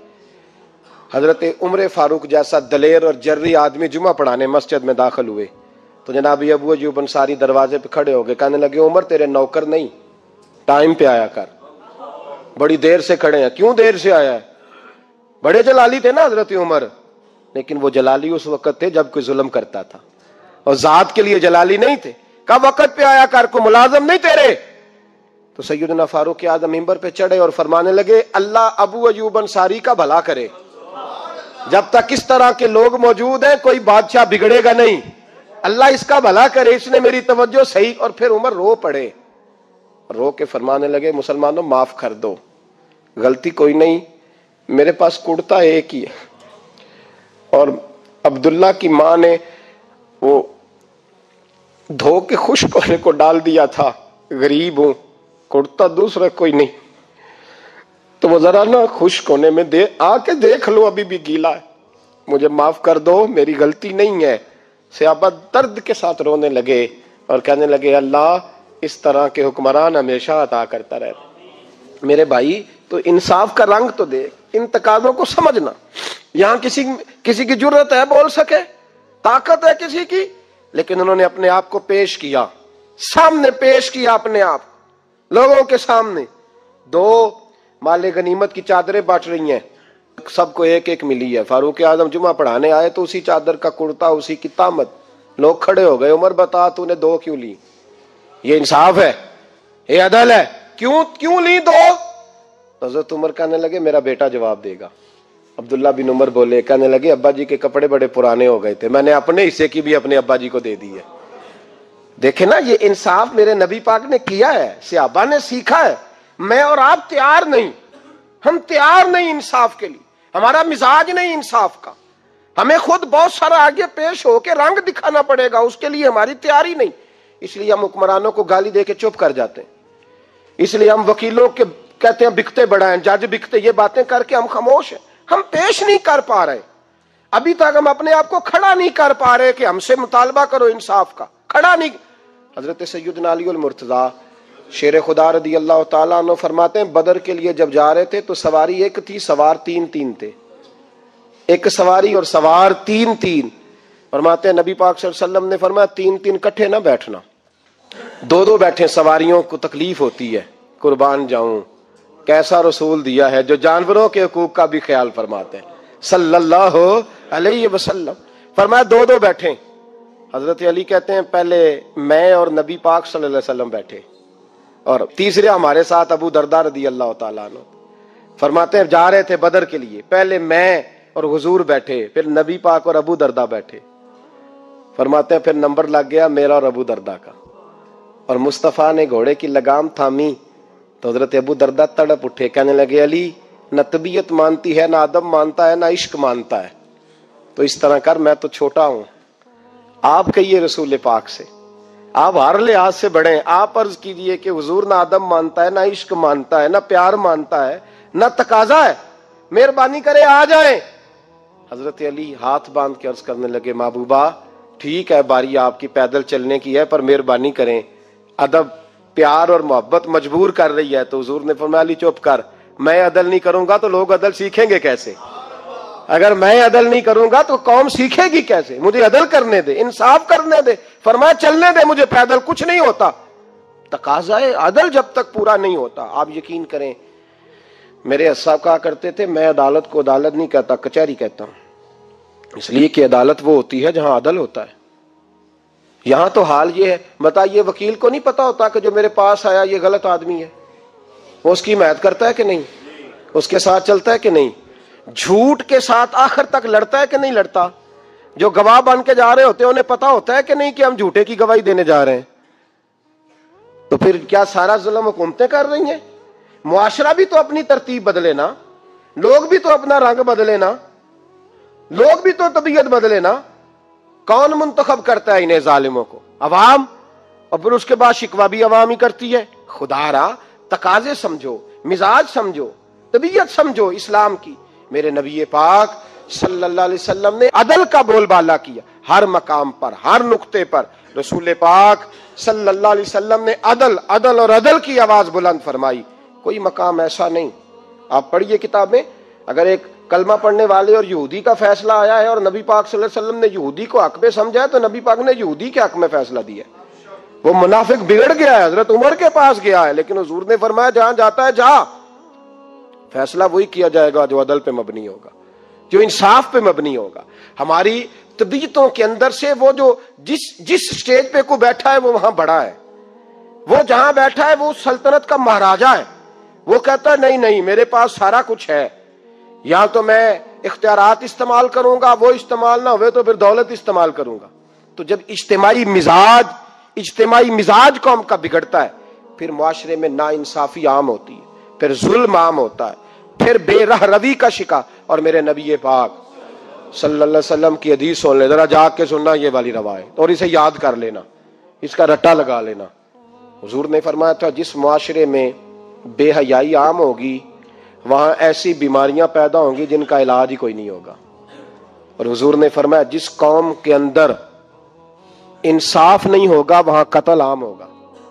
حضرت عمر فاروق جیسا دلیر اور جرری آدمی جمعہ پڑھانے مسجد میں داخل ہوئے تو جناب ابو ایوب انصاری دروازے پہ کھڑے ہو گئے, کہنے لگے عمر تیرے نوکر نہیں, ٹائم پہ آیا کر, بڑی دیر سے کھڑے ہیں. کیوں دیر سے آیا ہے؟ بڑے جلالی تھے نا حضرت عمر, لیکن وہ جلالی اس وقت تھے جب کوئی ظلم کرتا تھا, اور ذات کے لیے جلالی نہیں تھے. کہا وقت پہ آیا کر, کو ملازم نہیں تیرے. تو سیدنا فاروق اعظم منبر پہ چڑھے اور فرمانے لگے اللہ ابو ایوب انصاری کا بھلا کرے, جب تک اس طرح کے لوگ موجود ہیں کوئی بادشاہ بگڑے گا نہیں, اللہ اس کا بھلا کرے, اس نے میری توجہ صحیح. اور پھر عمر رو پڑے, رو کے فرمانے لگے مسلمانوں معاف کر دو, غلطی کوئی نہیں, میرے پاس کرتا ایک ہی ہے, اور عبداللہ کی ماں نے وہ دھو کے خشک ہونے کو ڈال دیا تھا, غریب ہوں, کرتا دوسرا کوئی نہیں, تو وہ ذرا نا خشک ہونے میں آ کے دیکھ لو ابھی بھی گیلا ہے, مجھے معاف کر دو, میری غلطی نہیں ہے. صحابہ درد کے ساتھ رونے لگے اور کہنے لگے اللہ اس طرح کے حکمران ہمیشہ عطا کرتا رہے. میرے بھائی تو انصاف کا رنگ تو دیکھ, ان تقاضوں کو سمجھنا. یہاں کسی کی جرت ہے بول سکے, طاقت ہے کسی کی, لیکن انہوں نے اپنے آپ کو پیش کیا, سامنے پیش کیا اپنے آپ لوگوں کے سامنے. دو مال غنیمت کی چادریں بانٹ رہی ہیں, سب کو ایک ایک ملی ہے. فاروق اعظم جمعہ پڑھانے آئے تو اسی چادر کا کرتا, اسی کی تامت. لوگ کھڑے ہو گئے, عمر بتا تو نے دو کیوں لی, یہ انصاف ہے, یہ عدل ہے, کیوں لی دو؟ حضرت عمر کہنے لگے میرا بیٹا جواب دے گا. عبداللہ بن عمر بولے, کہنے لگے ابا جی کے کپڑے بڑے پرانے ہو گئے تھے, میں نے اپنے حصے کی بھی اپنے ابا جی کو دے دی ہے. دیکھیں نا یہ انصاف میرے نبی پاک نے کیا ہے, صحابہ نے سیکھا ہے. میں اور آپ تیار نہیں, ہم تیار نہیں انصاف کے لیے, ہمارا مزاج نہیں انصاف کا, ہمیں خود بہت سارا آگے پیش ہو کے رنگ دکھانا پڑے گا, اس کے لیے ہماری تیاری نہیں. اس لیے ہم حکمرانوں کو گالی دے کے چپ کر جاتے ہیں, اس لیے ہم وکیلوں کے کہتے ہیں بکتے بڑا ہیں, جج بکتے, یہ باتیں کر کے ہم خاموش ہیں. ہم پیش نہیں کر پا رہے, ابھی تک ہم اپنے آپ کو کھڑا نہیں کر پا رہے کہ ہم سے مطالبہ کرو انصاف کا, کھڑا نہیں. حضرت سیدنا علی المرتضیٰ شیر خدا رضی اللہ تعالیٰ عنہ فرماتے ہیں بدر کے لیے جب جا رہے تھے تو سواری ایک تھی, سوار تین تھے, ایک سواری اور سوار تین. فرماتے ہیں نبی پاک صلی اللہ علیہ وسلم نے فرمایا تین کٹھے نہ بیٹھنا, دو بیٹھے, سواریوں کو تکلیف ہوتی ہے, قربان جاؤں کیسا رسول دیا ہے جو جانوروں کے حقوق کا بھی خیال فرماتے ہیں صلی اللہ علیہ وسلم. فرمایا دو بیٹھے. حضرت علی کہتے ہیں پہلے میں اور نبی پاک صلی اللہ علیہ وسلم بیٹھے, اور تیسرے ہمارے ساتھ ابو درداء رضی اللہ تعالیٰ عنہ. فرماتے ہیں جا رہے تھے بدر کے لیے، پہلے میں اور حضور بیٹھے، پھر نبی پاک اور ابو دردہ بیٹھے. فرماتے ہیں پھر نمبر لگ گیا میرا اور ابو دردہ کا، اور مصطفیٰ نے گھوڑے کی لگام تھامی تو حضرت ابو دردہ تڑپ اٹھے، کہنے لگے علی نہ طبیعت مانتی ہے، نہ ادب مانتا ہے، نہ عشق مانتا ہے، تو اس طرح کر، میں تو چھوٹا ہوں. آپ کہیے رسول پاک سے، آپ ہر لحاظ سے بڑے ہیں، آپ عرض کیجئے کہ حضور نہ ادب مانتا ہے، نہ عشق مانتا ہے، نہ پیار مانتا ہے، نہ تقاضا ہے، مہربانی کرے آ جائیں. حضرت علی ہاتھ باندھ کے عرض کرنے لگے محبوبہ ٹھیک ہے، باری آپ کی پیدل چلنے کی ہے، پر مہربانی کریں، ادب پیار اور محبت مجبور کر رہی ہے. تو حضور نے فرمایا علی چپ کر، میں عدل نہیں کروں گا تو لوگ عدل سیکھیں گے کیسے؟ اگر میں عدل نہیں کروں گا تو قوم سیکھے گی کیسے؟ مجھے عدل کرنے دے، انصاف کرنے دے. فرمایا چلنے دے مجھے پیدل، کچھ نہیں ہوتا. تقاضا عدل جب تک پورا نہیں ہوتا، آپ یقین کریں میرے صاحب کہا کرتے تھے میں عدالت کو عدالت نہیں کہتا، کچہری کہتا ہوں، اس لیے کہ عدالت وہ ہوتی ہے جہاں عدل ہوتا ہے. یہاں تو حال یہ ہے، بتائیے وکیل کو نہیں پتا ہوتا کہ جو میرے پاس آیا یہ غلط آدمی ہے، وہ اس کی حمایت کرتا ہے کہ نہیں، اس کے ساتھ چلتا ہے کہ نہیں، جھوٹ کے ساتھ آخر تک لڑتا ہے کہ نہیں لڑتا. جو گواہ بن کے جا رہے ہوتے ہیں انہیں پتا ہوتا ہے کہ نہیں کہ ہم جھوٹے کی گواہی دینے جا رہے ہیں. تو پھر کیا سارا ظلم حکومتیں کر رہی ہیں؟ معاشرہ بھی تو اپنی ترتیب بدلے نا، لوگ بھی تو اپنا رنگ بدلے نا، لوگ بھی تو طبیعت بدلے نا. کون منتخب کرتا ہے انہیں ظالموں کو؟ عوام، اور پھر اس کے بعد شکوہ بھی عوام ہی کرتی ہے. خدا را تقاضے سمجھو، مزاج سمجھو، طبیعت سمجھو اسلام کی. میرے نبی پاک صلی اللہ علیہ وسلم نے عدل کا بول بالا کیا، ہر مقام پر، ہر نقطے پر رسول پاک صلی اللہ علیہ وسلم نے عدل عدل اور عدل کی آواز بلند فرمائی. کوئی مقام ایسا نہیں. آپ پڑھیے کتاب میں، اگر ایک کلمہ پڑھنے والے اور یہودی کا فیصلہ آیا ہے اور نبی پاک صلی اللہ علیہ وسلم نے یہودی کو حق میں سمجھا ہے تو نبی پاک نے یہودی کے حق میں فیصلہ دیا ہے. وہ منافق بگڑ گیا ہے، حضرت عمر کے پاس گیا ہے، لیکن حضور نے فرمایا جہاں جاتا ہے جا، فیصلہ وہی کیا جائے گا جو عدل پہ مبنی ہوگا، جو انصاف پہ مبنی ہوگا. ہماری طبیعتوں کے اندر سے وہ جو جس سٹیج پہ کوئی بیٹھا ہے وہ وہاں بڑا ہے، وہ جہاں بیٹھا ہے وہ سلطنت کا مہاراجا ہے. وہ کہتا ہے نہیں نہیں میرے پاس سارا کچھ ہے، یا تو میں اختیارات استعمال کروں گا، وہ استعمال نہ ہوئے تو پھر دولت استعمال کروں گا. تو جب اجتماعی مزاج قوم کا بگڑتا ہے، پھر معاشرے میں ناانصافی عام ہوتی ہے، پھر ظلم عام ہوتا ہے، پھر بے رہ روی کا شکار. اور میرے نبی پاک صلی اللہ علیہ وسلم کی حدیث سن لے، ذرا جاگ کے سننا یہ والی روایت، اور اسے یاد کر لینا، اس کا رٹا لگا لینا. حضور نے فرمایا تھا جس معاشرے میں بے حیائی عام ہوگی وہاں ایسی بیماریاں پیدا ہوں گی جن کا علاج ہی کوئی نہیں ہوگا. اور حضور نے فرمایا جس قوم کے اندر انصاف نہیں ہوگا وہاں قتل عام ہوگا.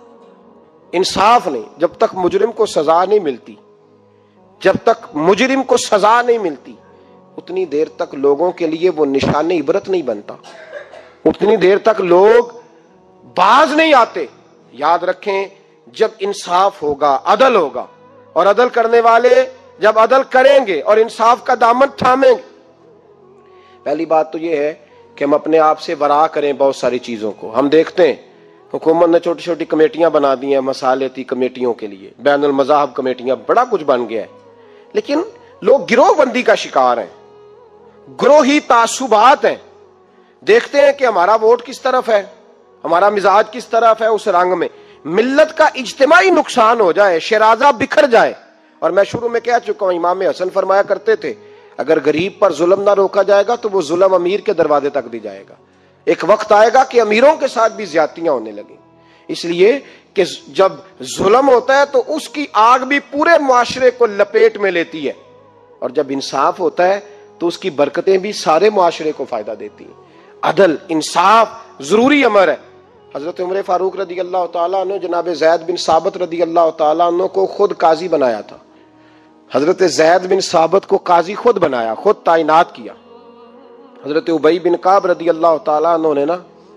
انصاف نہیں، جب تک مجرم کو سزا نہیں ملتی، جب تک مجرم کو سزا نہیں ملتی اتنی دیر تک لوگوں کے لیے وہ نشان عبرت نہیں بنتا، اتنی دیر تک لوگ باز نہیں آتے. یاد رکھیں جب انصاف ہوگا، عدل ہوگا، اور عدل کرنے والے جب عدل کریں گے اور انصاف کا دامن تھامیں گے. پہلی بات تو یہ ہے کہ ہم اپنے آپ سے ورا کریں بہت ساری چیزوں کو. ہم دیکھتے ہیں حکومت نے چھوٹی چھوٹی کمیٹیاں بنا دی ہیں مصالحتی کمیٹیوں کے لیے، بین المذاہب کمیٹیاں، بڑا کچھ بن گیا ہے، لیکن لوگ گروہ بندی کا شکار ہیں، گروہی تعصبات ہیں. دیکھتے ہیں کہ ہمارا ووٹ کس طرف ہے، ہمارا مزاج کس طرف ہے، اس رنگ میں ملت کا اجتماعی نقصان ہو جائے، شیرازہ بکھر جائے. اور میں شروع میں کہہ چکا ہوں، امام حسن فرمایا کرتے تھے اگر غریب پر ظلم نہ روکا جائے گا تو وہ ظلم امیر کے دروازے تک بھی جائے گا. ایک وقت آئے گا کہ امیروں کے ساتھ بھی زیادتیاں ہونے لگیں، اس لیے کہ جب ظلم ہوتا ہے تو اس کی آگ بھی پورے معاشرے کو لپیٹ میں لیتی ہے، اور جب انصاف ہوتا ہے تو اس کی برکتیں بھی سارے معاشرے کو فائدہ دیتی ہیں. عدل انصاف ضروری امر ہے. حضرت عمر فاروق رضی اللہ تعالیٰ عنہ جناب زید بن ثابت رضی اللہ تعالیٰ عنہ کو خود قاضی بنایا تھا. حضرت زید بن ثابت کو قاضی خود بنایا، خود تعینات کیا. حضرت ابی بن کعب رضی اللہ تعالیٰ عنہ نے نا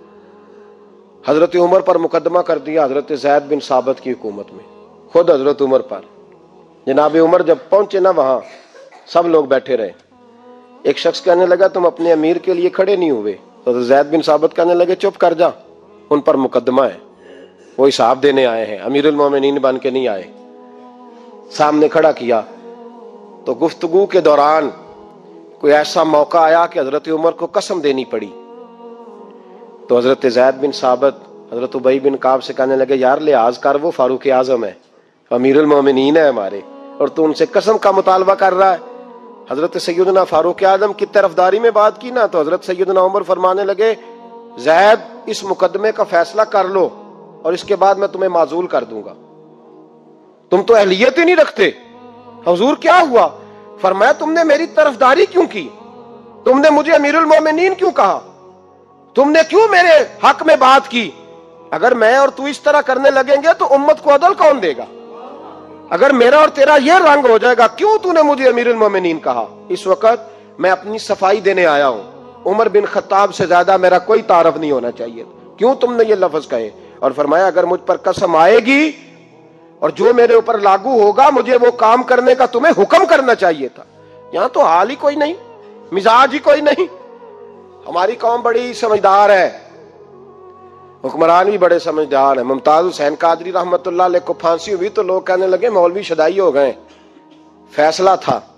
حضرت عمر پر مقدمہ کر دیا حضرت زید بن ثابت کی حکومت میں، خود حضرت عمر پر. جناب عمر جب پہنچے نا وہاں سب لوگ بیٹھے رہے. ایک شخص کہنے لگا تم اپنے امیر کے لیے کھڑے نہیں ہوئے، تو زید بن ثابت کہنے لگے چپ کر جا، ان پر مقدمہ ہے، وہ حساب دینے آئے ہیں، امیر المومنین بن کے نہیں آئے. سامنے کھڑا کیا، تو گفتگو کے دوران کوئی ایسا موقع آیا کہ حضرت عمر کو قسم دینی پڑی. تو حضرت زید بن ثابت حضرت ابی بن کعب سے کہنے لگے یار لحاظ کر، وہ فاروق اعظم ہے، امیر المومنین ہے ہمارے، اور تو ان سے قسم کا مطالبہ کر رہا ہے. حضرت سیدنا فاروق اعظم کی طرفداری میں بات کی نا، تو حضرت سیدنا عمر فرمانے لگے زید اس مقدمے کا فیصلہ کر لو اور اس کے بعد میں تمہیں معزول کر دوں گا، تم تو اہلیت ہی نہیں رکھتے. حضور کیا ہوا؟ فرمایا تم نے میری طرفداری کیوں کی؟ تم نے مجھے امیر المومنین کیوں کہا؟ تم نے کیوں میرے حق میں بات کی؟ اگر میں اور تو اس طرح کرنے لگیں گے تو امت کو عدل کون دے گا؟ اگر میرا اور تیرا یہ رنگ ہو جائے گا، کیوں تو نے مجھے امیر المومنین کہا؟ اس وقت میں اپنی صفائی دینے آیا ہوں، عمر بن خطاب سے زیادہ میرا کوئی تعارف نہیں ہونا چاہیے، کیوں تم نے یہ لفظ کہے؟ اور فرمایا اگر مجھ پر قسم آئے گی اور جو میرے اوپر لاگو ہوگا مجھے وہ کام کرنے کا تمہیں حکم کرنا چاہیے تھا. یہاں تو حال ہی کوئی نہیں، مزاج ہی کوئی نہیں. ہماری قوم بڑی سمجھدار ہے، حکمران بھی بڑے سمجھدار ہیں. ممتاز حسین قادری رحمت اللہ علیہ کو پھانسی ہوئی تو لوگ کہنے لگے مولوی شدائی ہو گئے. فیصلہ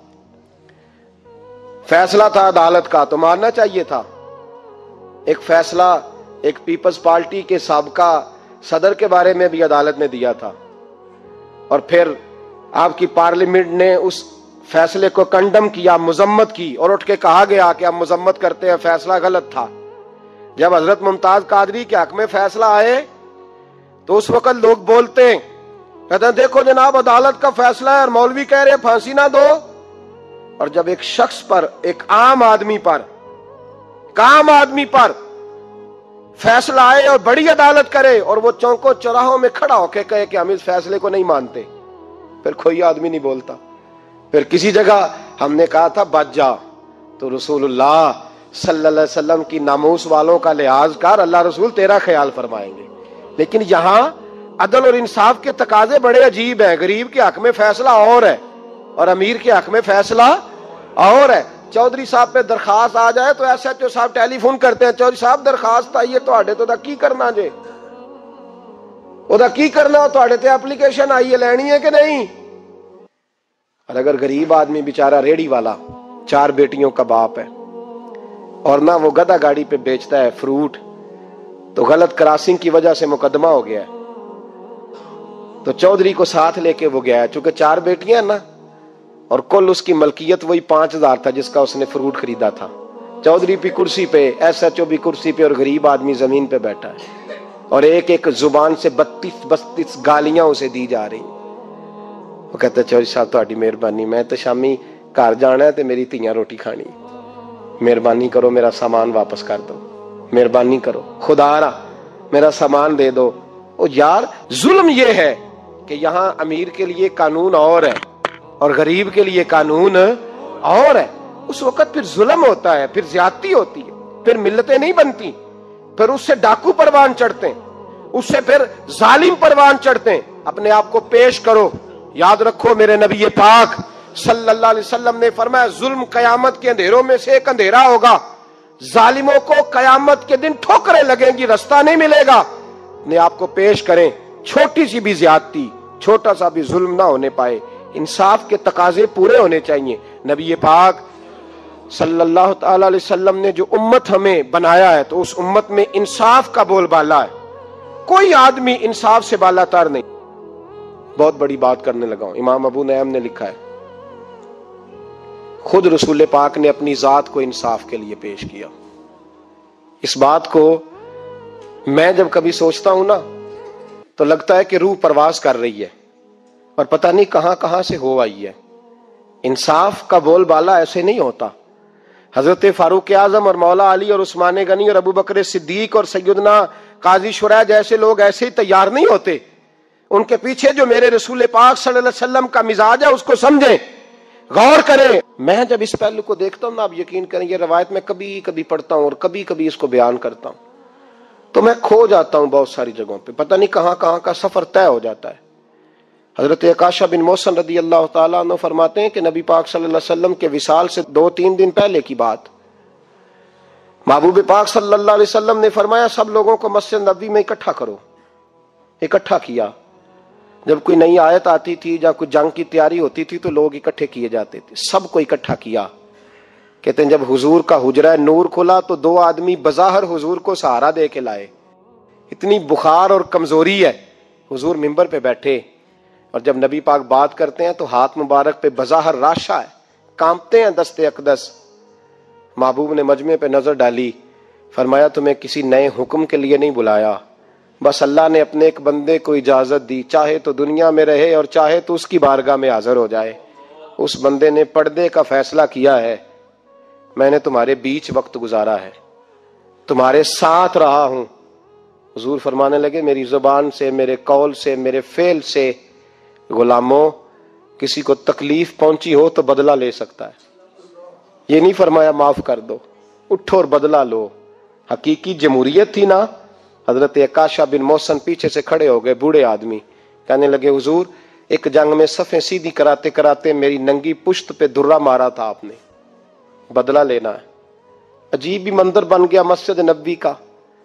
تھا عدالت کا تو ماننا چاہیے تھا. ایک فیصلہ ایک پیپلز پارٹی کے سابقہ صدر کے بارے میں بھی عدالت نے دیا تھا، اور پھر آپ کی پارلیمنٹ نے اس فیصلے کو کنڈم کیا، مذمت کی، اور اٹھ کے کہا گیا کہ ہم مذمت کرتے ہیں، فیصلہ غلط تھا. جب حضرت ممتاز قادری کے حق میں فیصلہ آئے تو اس وقت لوگ بولتے ہیں، کہتے ہیں دیکھو جناب عدالت کا فیصلہ ہے اور مولوی کہہ رہے پھانسی نہ دو. اور جب ایک شخص پر، ایک عام آدمی پر فیصلہ آئے اور بڑی عدالت کرے اور وہ چوکوں چوراہوں میں کھڑا ہو کے کہے کہ ہم اس فیصلے کو نہیں مانتے، پھر کوئی آدمی نہیں بولتا. پھر کسی جگہ ہم نے کہا تھا بچ جا، تو رسول اللہ صلی اللہ علیہ وسلم کی ناموس والوں کا لحاظ کر، اللہ رسول تیرا خیال فرمائیں گے. لیکن یہاں عدل اور انصاف کے تقاضے بڑے عجیب ہیں. غریب کے حق میں فیصلہ اور ہے اور امیر کے حق میں فیصلہ اور ہے. چودھری صاحب پہ درخواست آ جائے تو ایس ایچ او صاحب ٹیلی فون کرتے ہیں، چودھری صاحب درخواست آئی ہے تواڈے تو کی کرنا جے، کی کرنا تواڈے تے اپلیکیشن آئی ہے، لینی ہے کہ نہیں؟ اور اگر غریب آدمی بیچارہ ریڑھی والا 4 بیٹیوں کا باپ ہے اور نہ وہ گدھا گاڑی پہ بیچتا ہے فروٹ، تو غلط کراسنگ کی وجہ سے مقدمہ ہو گیا ہے، تو چودھری کو ساتھ لے کے وہ گیا ہے، چونکہ 4 بیٹیاں ہیں نا، اور کل اس کی ملکیت وہی 5000 تھا جس کا اس نے فروٹ خریدا تھا. چودھری بھی کرسی پہ، ایس ایچ او بھی کرسی پہ، اور غریب آدمی زمین پہ بیٹھا ہے، اور ایک ایک زبان سے 32 گالیاں اسے دی جا رہی. وہ کہتا ہے چودھری صاحب تہاڈی مہربانی، میں تو شامی گھر جانا ہے تے میری تیاں روٹی کھانی، مہربانی کرو میرا سامان واپس کر دو، مہربانی کرو خدا را میرا سامان دے دو. او یار ظلم یہ ہے کہ یہاں امیر کے لیے قانون اور ہے اور غریب کے لیے قانون اور ہے. اس وقت پھر ظلم ہوتا ہے، پھر زیادتی ہوتی ہے، پھر ملتیں نہیں بنتی، پھر اس سے ڈاکو پروان چڑھتے ہیں، اس سے پھر ظالم پروان چڑھتے ہیں. اپنے آپ کو پیش کرو. یاد رکھو میرے نبی پاک صلی اللہ علیہ وسلم نے فرمایا ظلم قیامت کے اندھیروں میں سے ایک اندھیرا ہوگا. ظالموں کو قیامت کے دن ٹھوکریں لگیں گی، رستہ نہیں ملے گا. اپنے آپ کو پیش کریں، چھوٹی سی بھی زیادتی، چھوٹا سا بھی ظلم نہ ہونے پائے. انصاف کے تقاضے پورے ہونے چاہیے. نبی پاک صلی اللہ تعالی علیہ وسلم نے جو امت ہمیں بنایا ہے تو اس امت میں انصاف کا بول بالا ہے. کوئی آدمی انصاف سے بالا تر نہیں. بہت بڑی بات کرنے لگا ہوں. امام ابو نعیم نے لکھا ہے خود رسول پاک نے اپنی ذات کو انصاف کے لیے پیش کیا. اس بات کو میں جب کبھی سوچتا ہوں نا تو لگتا ہے کہ روح پرواز کر رہی ہے اور پتہ نہیں کہاں کہاں سے ہو آئی ہے. انصاف کا بول بالا ایسے نہیں ہوتا. حضرت فاروق اعظم اور مولا علی اور عثمان غنی اور ابو بکر صدیق اور سیدنا قاضی شریح جیسے لوگ ایسے ہی تیار نہیں ہوتے. ان کے پیچھے جو میرے رسول پاک صلی اللہ علیہ وسلم کا مزاج ہے اس کو سمجھیں، غور کریں. میں جب اس پہلو کو دیکھتا ہوں نا، آپ یقین کریں یہ روایت میں کبھی کبھی پڑھتا ہوں اور کبھی کبھی اس کو بیان کرتا ہوں تو میں کھو جاتا ہوں بہت ساری جگہوں پہ. پتہ نہیں کہاں کہاں کا سفر طے ہو جاتا ہے. حضرت عکاشہ بن محصن رضی اللہ تعالیٰ عنہ فرماتے ہیں کہ نبی پاک صلی اللہ علیہ وسلم کے وصال سے 2-3 دن پہلے کی بات، محبوب پاک صلی اللہ علیہ وسلم نے فرمایا سب لوگوں کو مسجد نبوی میں اکٹھا کرو. اکٹھا کیا. جب کوئی نئی آیت آتی تھی یا کوئی جنگ کی تیاری ہوتی تھی تو لوگ اکٹھے کیے جاتے تھے، سب کو اکٹھا کیا. کہتے ہیں جب حضور کا حجرہ نور کھلا تو 2 آدمی بظاہر حضور کو سہارا دے کے لائے. اتنی بخار اور کمزوری ہے. حضور منبر پہ بیٹھے اور جب نبی پاک بات کرتے ہیں تو ہاتھ مبارک پہ بظاہر راشا ہے، کانپتے ہیں دست اقدس. محبوب نے مجمع پہ نظر ڈالی، فرمایا تمہیں کسی نئے حکم کے لیے نہیں بلایا، بس اللہ نے اپنے ایک بندے کو اجازت دی، چاہے تو دنیا میں رہے اور چاہے تو اس کی بارگاہ میں حاضر ہو جائے. اس بندے نے پردے کا فیصلہ کیا ہے، میں نے تمہارے بیچ وقت گزارا ہے، تمہارے ساتھ رہا ہوں. حضور فرمانے لگے میری زبان سے، میرے قول سے، میرے فعل سے غلاموں کسی کو تکلیف پہنچی ہو تو بدلہ لے سکتا ہے. یہ نہیں فرمایا معاف کر دو، اٹھو اور بدلہ لو. حقیقی جمہوریت تھی نا. حضرت عکاشہ بن محسن پیچھے سے کھڑے ہو گئے، بوڑھے آدمی، کہنے لگے حضور ایک جنگ میں صفیں سیدھی کراتے کراتے میری ننگی پشت پہ درہ مارا تھا آپ نے، بدلہ لینا ہے. عجیب ہی منظر بن گیا مسجد نبوی کا.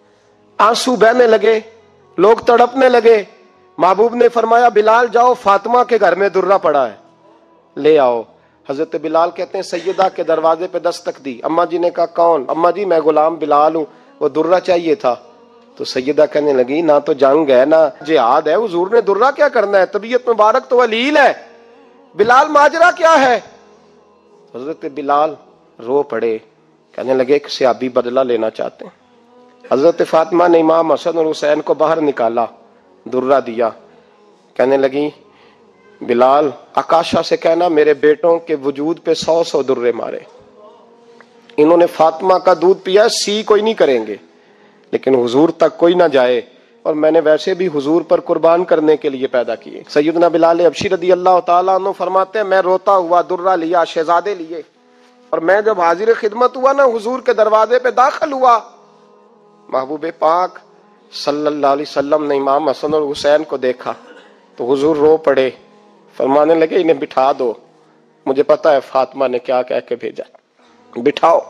آنسو بہنے لگے، لوگ تڑپنے لگے. محبوب نے فرمایا بلال جاؤ، فاطمہ کے گھر میں درہ پڑا ہے، لے آؤ. حضرت بلال کہتے ہیں سیدہ کے دروازے پہ دستک دی. اماں جی نے کہا کون؟ اماں جی میں غلام بلال ہوں، وہ درہ چاہیے تھا. تو سیدہ کہنے لگی نہ تو جنگ ہے نہ جہاد ہے، حضور نے درہ کیا کرنا ہے، طبیعت مبارک تو علیل ہے. بلال ماجرا کیا ہے؟ حضرت بلال رو پڑے، کہنے لگے ایک صحابی بدلہ لینا چاہتے ہیں. حضرت فاطمہ نے امام حسن اور حسین کو باہر نکالا، درہ دیا. کہنے لگی بلال عکاشہ سے کہنا میرے بیٹوں کے وجود پہ 100 درے مارے. انہوں نے فاطمہ کا دودھ پیا، سی کوئی نہیں کریں گے لیکن حضور تک کوئی نہ جائے، اور میں نے ویسے بھی حضور پر قربان کرنے کے لیے پیدا کیے. سیدنا بلال حبشی رضی اللہ تعالیٰ عنہ فرماتے ہیں میں روتا ہوا درہ لیا، شہزادے لیے، اور میں جب حاضر خدمت ہوا نا حضور کے دروازے پہ داخل ہوا، محبوب پاک صلی اللہ علیہ وسلم نے امام حسن اور حسین کو دیکھا تو حضور رو پڑے، فرمانے لگے انہیں بٹھا دو، مجھے پتا ہے فاطمہ نے کیا کہہ کے بھیجا، بٹھاؤ.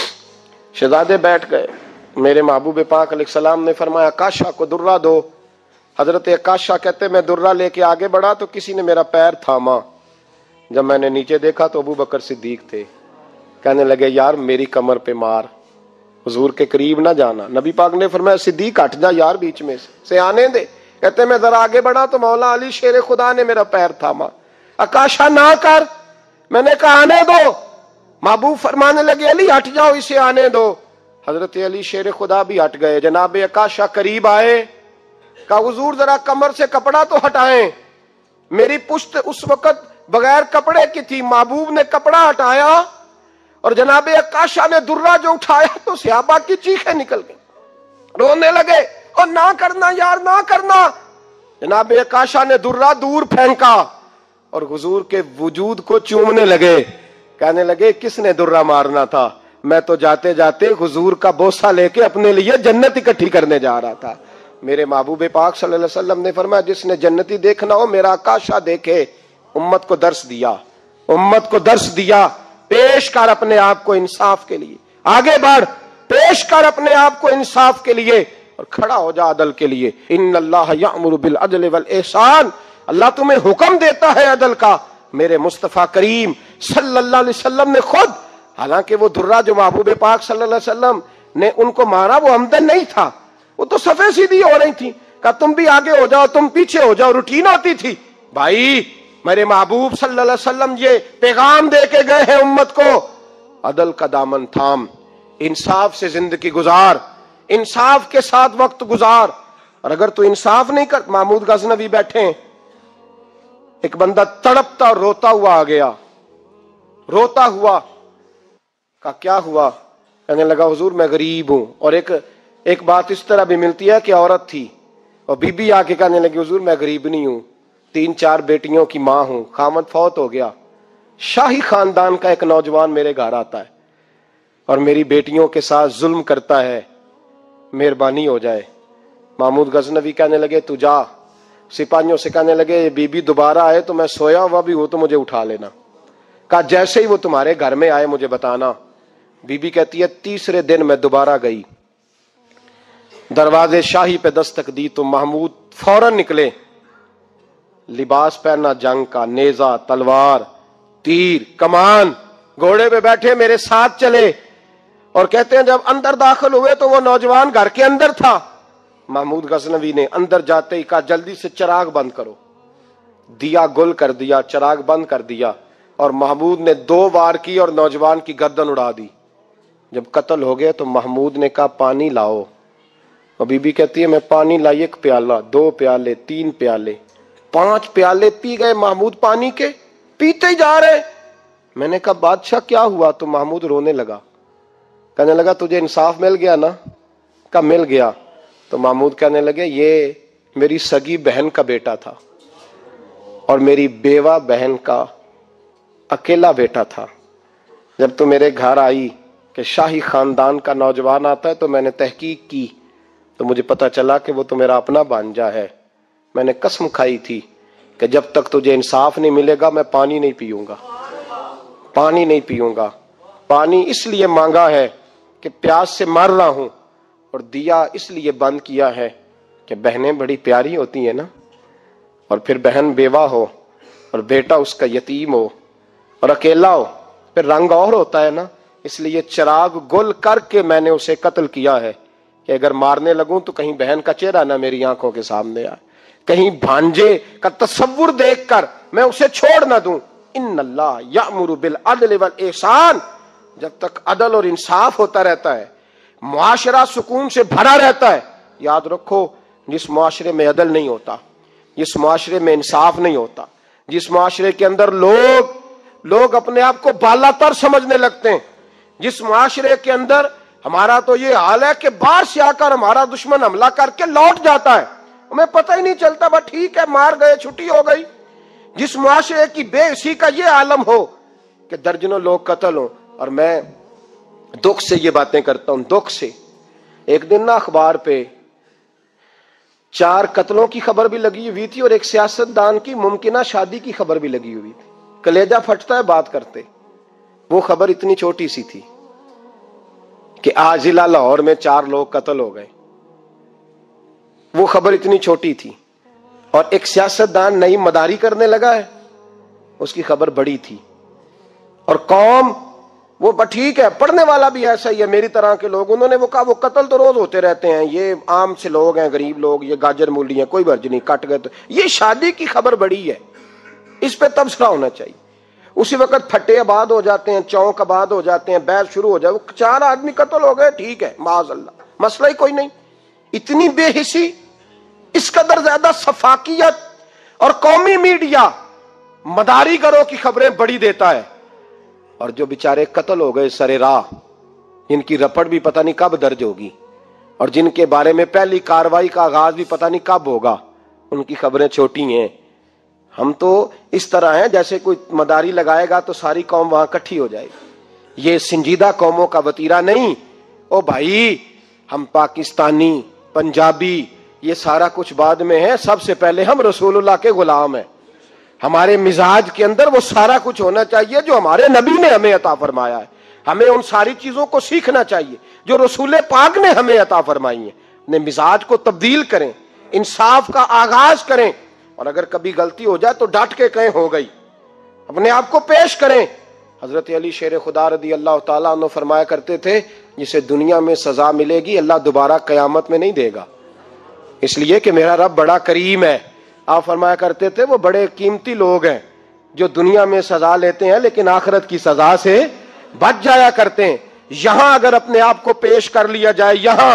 شہزادے بیٹھ گئے. میرے محبوب پاک علیہ السلام نے فرمایا عکاشہ کو درہ دو. حضرت عکاشہ کہتے میں درہ لے کے آگے بڑھا تو کسی نے میرا پیر تھاما. جب میں نے نیچے دیکھا تو ابو بکر صدیق تھے. کہنے لگے یار میری کمر پہ مار، حضور کے قریب نہ جانا. نبی پاک نے فرمایا صدیق ہٹ جا یار بیچ میں سے آنے دے. کہتے میں ذرا آگے بڑھا تو مولا علی شیر خدا نے میرا پیر تھاما. عکاشہ نہ کر، میں نے کہا آنے دو. محبوب فرمانے لگے علی ہٹ جاؤ اسے آنے دو. حضرت علی شیر خدا بھی ہٹ گئے. جناب عکاشہ قریب آئے، کہا حضور ذرا کمر سے کپڑا تو ہٹائیں، میری پشت اس وقت بغیر کپڑے کی تھی. محبوب نے کپڑا ہٹایا اور جناب عکاشہ نے درہ جو اٹھایا تو صحابہ کی چیخیں نکل گئی، رونے لگے اور نہ کرنا یار نہ کرنا. جناب عکاشہ نے درہ دور پھینکا اور حضور کے وجود کو چومنے لگے. کہنے لگے کس نے درہ مارنا تھا؟ میں تو جاتے جاتے حضور کا بوسہ لے کے اپنے لیے جنت اکٹھی کرنے جا رہا تھا. میرے محبوب پاک صلی اللہ علیہ وسلم نے فرمایا جس نے جنتی دیکھنا ہو میرا عکاشہ دیکھے. امت کو درس دیا، امت کو درس دیا. پیش کر اپنے آپ کو انصاف کے لیے، آگے بڑھ، پیش کر اپنے آپ کو انصاف کے لیے اور کھڑا ہو جا عدل کے لیے. ان اللہ یأمر بالعدل والاحسان، اللہ تمہیں حکم دیتا ہے عدل کا. میرے مصطفیٰ کریم صلی اللہ علیہ وسلم نے خود، حالانکہ وہ درہ جو محبوب پاک صلی اللہ علیہ وسلم نے ان کو مارا وہ عمدن نہیں تھا، وہ تو صفیں سیدھی ہو رہی تھی. کہا تم بھی آگے ہو جاؤ، تم پیچھے ہو جاؤ، روٹین ہوتی تھی. بھائی میرے محبوب صلی اللہ علیہ وسلم یہ پیغام دے کے گئے ہیں امت کو، عدل کا دامن تھام، انصاف سے زندگی گزار، انصاف کے ساتھ وقت گزار. اور اگر تو انصاف نہیں کر، محمود غزنوی بیٹھے ہیں، ایک بندہ تڑپتا اور روتا ہوا آ گیا، روتا ہوا. کہا کیا ہوا؟ کہنے لگا حضور میں غریب ہوں. اور ایک بات اس طرح بھی ملتی ہے کہ عورت تھی اور بی بی آ کے کہنے لگی حضور میں غریب نہیں ہوں، 3-4 بیٹیوں کی ماں ہوں، خامد فوت ہو گیا. شاہی خاندان کا ایک نوجوان میرے گھر آتا ہے اور میری بیٹیوں کے ساتھ ظلم کرتا ہے، مہربانی ہو جائے. محمود غزنوی کہنے لگے تو جا. سپاہیوں سے کہنے لگے یہ بی بی دوبارہ آئے تو میں سویا ہوا بھی ہو تو مجھے اٹھا لینا. کہا جیسے ہی وہ تمہارے گھر میں آئے مجھے بتانا. بی بی کہتی ہے تیسرے دن میں دوبارہ گئی، دروازے شاہی پہ دستک دی تو محمود فوراً نکلے. लिबास पहना जंग का, नेजा, तलवार, तीर, कमान, घोड़े पे बैठे मेरे साथ चले। और कहते हैं जब अंदर दाखिल हुए तो वो नौजवान घर के अंदर था। महमूद गजनवी ने अंदर जाते ही कहा जल्दी से चिराग बंद करो। दिया गुल कर दिया, चिराग बंद कर दिया, और महमूद ने 2 वार की और नौजवान की गर्दन उड़ा दी। जब कत्ल हो गया तो महमूद ने कहा पानी लाओ। और बीबी कहती है मैं पानी लाई, 1 प्याला, 2 प्याले, 3 प्याले, 5 प्याले पी गए महमूद पानी के, पीते ही जा रहे। मैंने कहा बादशाह क्या हुआ? तो महमूद रोने लगा, कहने लगा तुझे इंसाफ मिल गया ना? कब मिल गया? तो महमूद कहने लगे ये मेरी सगी बहन का बेटा था और मेरी बेवा बहन का अकेला बेटा था। जब तो मेरे घर आई कि शाही खानदान का नौजवान आता है तो मैंने तहकीक की तो मुझे पता चला कि वो तो मेरा अपना भांजा है। मैंने कसम खाई थी कि जब तक तुझे इंसाफ नहीं मिलेगा मैं पानी नहीं पीऊंगा, पानी नहीं पीऊंगा। पानी इसलिए मांगा है कि प्यास से मर रहा हूं, और दिया इसलिए बंद किया है कि बहनें बड़ी प्यारी होती हैं ना, और फिर बहन बेवा हो और बेटा उसका यतीम हो और अकेला हो, फिर रंग और होता है ना। इसलिए चिराग गुल करके मैंने उसे कत्ल किया है कि अगर मारने लगूं तो कहीं बहन का चेहरा ना मेरी आंखों के सामने आए, कहीं भांजे का तस्वुर देखकर मैं उसे छोड़ ना दूं। इन्नल्लाह यामुरु बिल अदल वल ihsan। जब तक अदल और इंसाफ होता रहता है, मुआशरा सुकून से भरा रहता है। याद रखो जिस मुआशरे में अदल नहीं होता, जिस मुआशरे में इंसाफ नहीं होता, जिस मुआशरे के अंदर लोग अपने आप को बालातर समझने लगते हैं, जिस मुआशरे के अंदर हमारा तो ये हाल है कि बाहर से आकर हमारा दुश्मन हमला करके लौट जाता है, हमें पता ही नहीं चलता, बस ठीक है मार गए छुट्टी हो गई। जिस मुआशरे की बेइज्जती का ये आलम हो कि दर्जनों लोग कत्ल हो, और मैं दुख से ये बातें करता हूं, दुख से। एक दिन ना अखबार पे 4 कत्लों की खबर भी लगी हुई थी और एक सियासतदान की मुमकिना शादी की खबर भी लगी हुई थी। कलेजा फटता है बात करते। वो खबर इतनी छोटी सी थी कि आज जिला लाहौर में 4 लोग कत्ल हो गए। वो खबर इतनी छोटी थी, और एक सियासतदान नई मदारी करने लगा है, उसकी खबर बड़ी थी। और कौम वो ठीक है, पढ़ने वाला भी ऐसा ही है, मेरी तरह के लोग, उन्होंने वो कहा वो कत्ल तो रोज होते रहते हैं, ये आम से लोग हैं, गरीब लोग, ये गाजर मूली हैं, कोई वर्ज नहीं, कट गए तो। ये शादी की खबर बड़ी है, इस पे तबसरा होना चाहिए। उसी वक्त फट्टे आबाद हो जाते हैं, चौक आबाद हो जाते हैं, बहस शुरू हो जाए, वो 4 आदमी कत्ल हो गए, ठीक है माज़अल्लाह, मसला ही कोई नहीं। इतनी बेहिसी, इस कदर ज्यादा सफाकियत, और कौमी मीडिया मदारी गरों की खबरें बड़ी देता है। और जो बेचारे कत्ल हो गए सरे राह, जिनकी रपट भी पता नहीं कब दर्ज होगी, और जिनके बारे में पहली कार्रवाई का आगाज भी पता नहीं कब होगा, उनकी खबरें छोटी हैं। हम तो इस तरह हैं जैसे कोई मदारी लगाएगा तो सारी कौम वहां इकट्ठी हो जाएगी। ये संजीदा कौमों का वतीरा नहीं। ओ भाई, हम पाकिस्तानी, पंजाबी, ये सारा कुछ बाद में है, सबसे पहले हम रसूलुल्लाह के गुलाम हैं। हमारे मिजाज के अंदर वो सारा कुछ होना चाहिए जो हमारे नबी ने हमें अता फरमाया है। हमें उन सारी चीजों को सीखना चाहिए जो रसूल पाक ने हमें अता फरमाई है। अपने मिजाज को तब्दील करें, इंसाफ का आगाज करें, और अगर कभी गलती हो जाए तो डांट के कहें हो गई, अपने आप को पेश करें। हजरत अली शेर खुदा रदी अल्लाह ताला अन्हु फरमाया करते थे, जिसे दुनिया में सजा मिलेगी अल्लाह दोबारा कयामत में नहीं देगा, इसलिए कि मेरा रब बड़ा करीम है। आप फरमाया करते थे वो बड़े कीमती लोग हैं जो दुनिया में सजा लेते हैं लेकिन आखिरत की सजा से बच जाया करते हैं। यहां अगर अपने आप को पेश कर लिया जाए,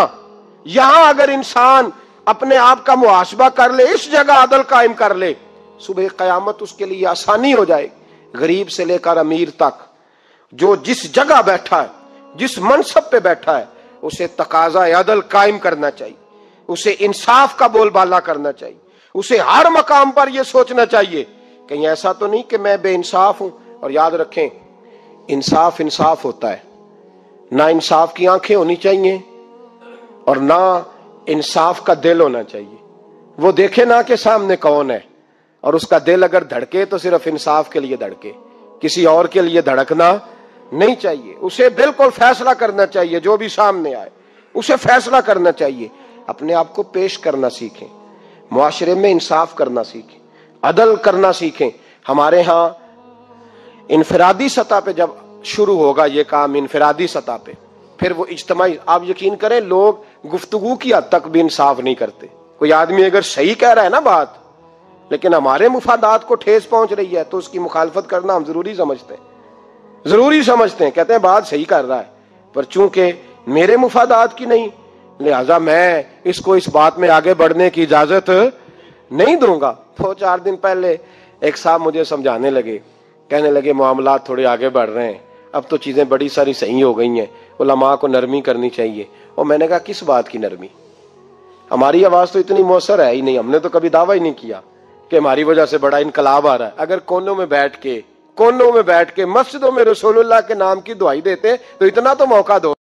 यहां अगर इंसान अपने आप का मुहासबा कर ले, इस जगह अदल कायम कर ले, सुबह कयामत उसके लिए आसानी हो जाए। गरीब से लेकर अमीर तक जो जिस जगह बैठा है, जिस मनसब पे बैठा है, उसे तकाजा अदल कायम करना चाहिए, उसे इंसाफ का बोलबाला करना चाहिए, उसे हर मकाम पर यह सोचना चाहिए कहीं ऐसा तो नहीं कि मैं बेइंसाफ हूं। और याद रखें, इंसाफ इंसाफ होता है, ना इंसाफ की आंखें होनी चाहिए और ना इंसाफ का दिल होना चाहिए। वो देखे ना कि सामने कौन है, और उसका दिल अगर धड़के तो सिर्फ इंसाफ के लिए धड़के, किसी और के लिए धड़कना नहीं चाहिए। उसे बिल्कुल फैसला करना चाहिए, जो भी सामने आए उसे फैसला करना चाहिए। अपने आप को पेश करना सीखें, मुआशरे में इंसाफ करना सीखें, عدل کرنا سیکھیں. ہمارے ہاں انفرادی سطح پہ جب شروع ہوگا یہ کام، انفرادی سطح پہ، پھر وہ اجتماعی. آپ یقین کریں لوگ گفتگو کی حد تک بھی انصاف نہیں کرتے. کوئی آدمی اگر صحیح کہہ رہا ہے نا بات، لیکن ہمارے مفادات کو ٹھیس پہنچ رہی ہے، تو اس کی مخالفت کرنا ہم ضروری سمجھتے ہیں. کہتے ہیں بات صحیح کر رہا ہے، پر چونکہ میرے مفادات کی نہیں، لہذا میں اس کو اس بات میں آگے بڑھنے کی اجازت نہیں دوں گا. 2-4 دن پہلے ایک صاحب مجھے سمجھانے لگے، کہنے لگے معاملات تھوڑے آگے بڑھ رہے ہیں، اب تو چیزیں بڑی ساری صحیح ہو گئی ہیں، علماء کو نرمی کرنی چاہیے. اور میں نے کہا کس بات کی نرمی؟ ہماری آواز تو اتنی مؤثر ہے ہی نہیں، ہم نے تو کبھی دعویٰ ہی نہیں کیا کہ ہماری وجہ سے بڑا انقلاب آ رہا ہے. اگر کونوں میں بیٹھ کے مسجدوں میں رسول اللہ کے نام کی دعائی دیتے تو اتنا تو موقع دو.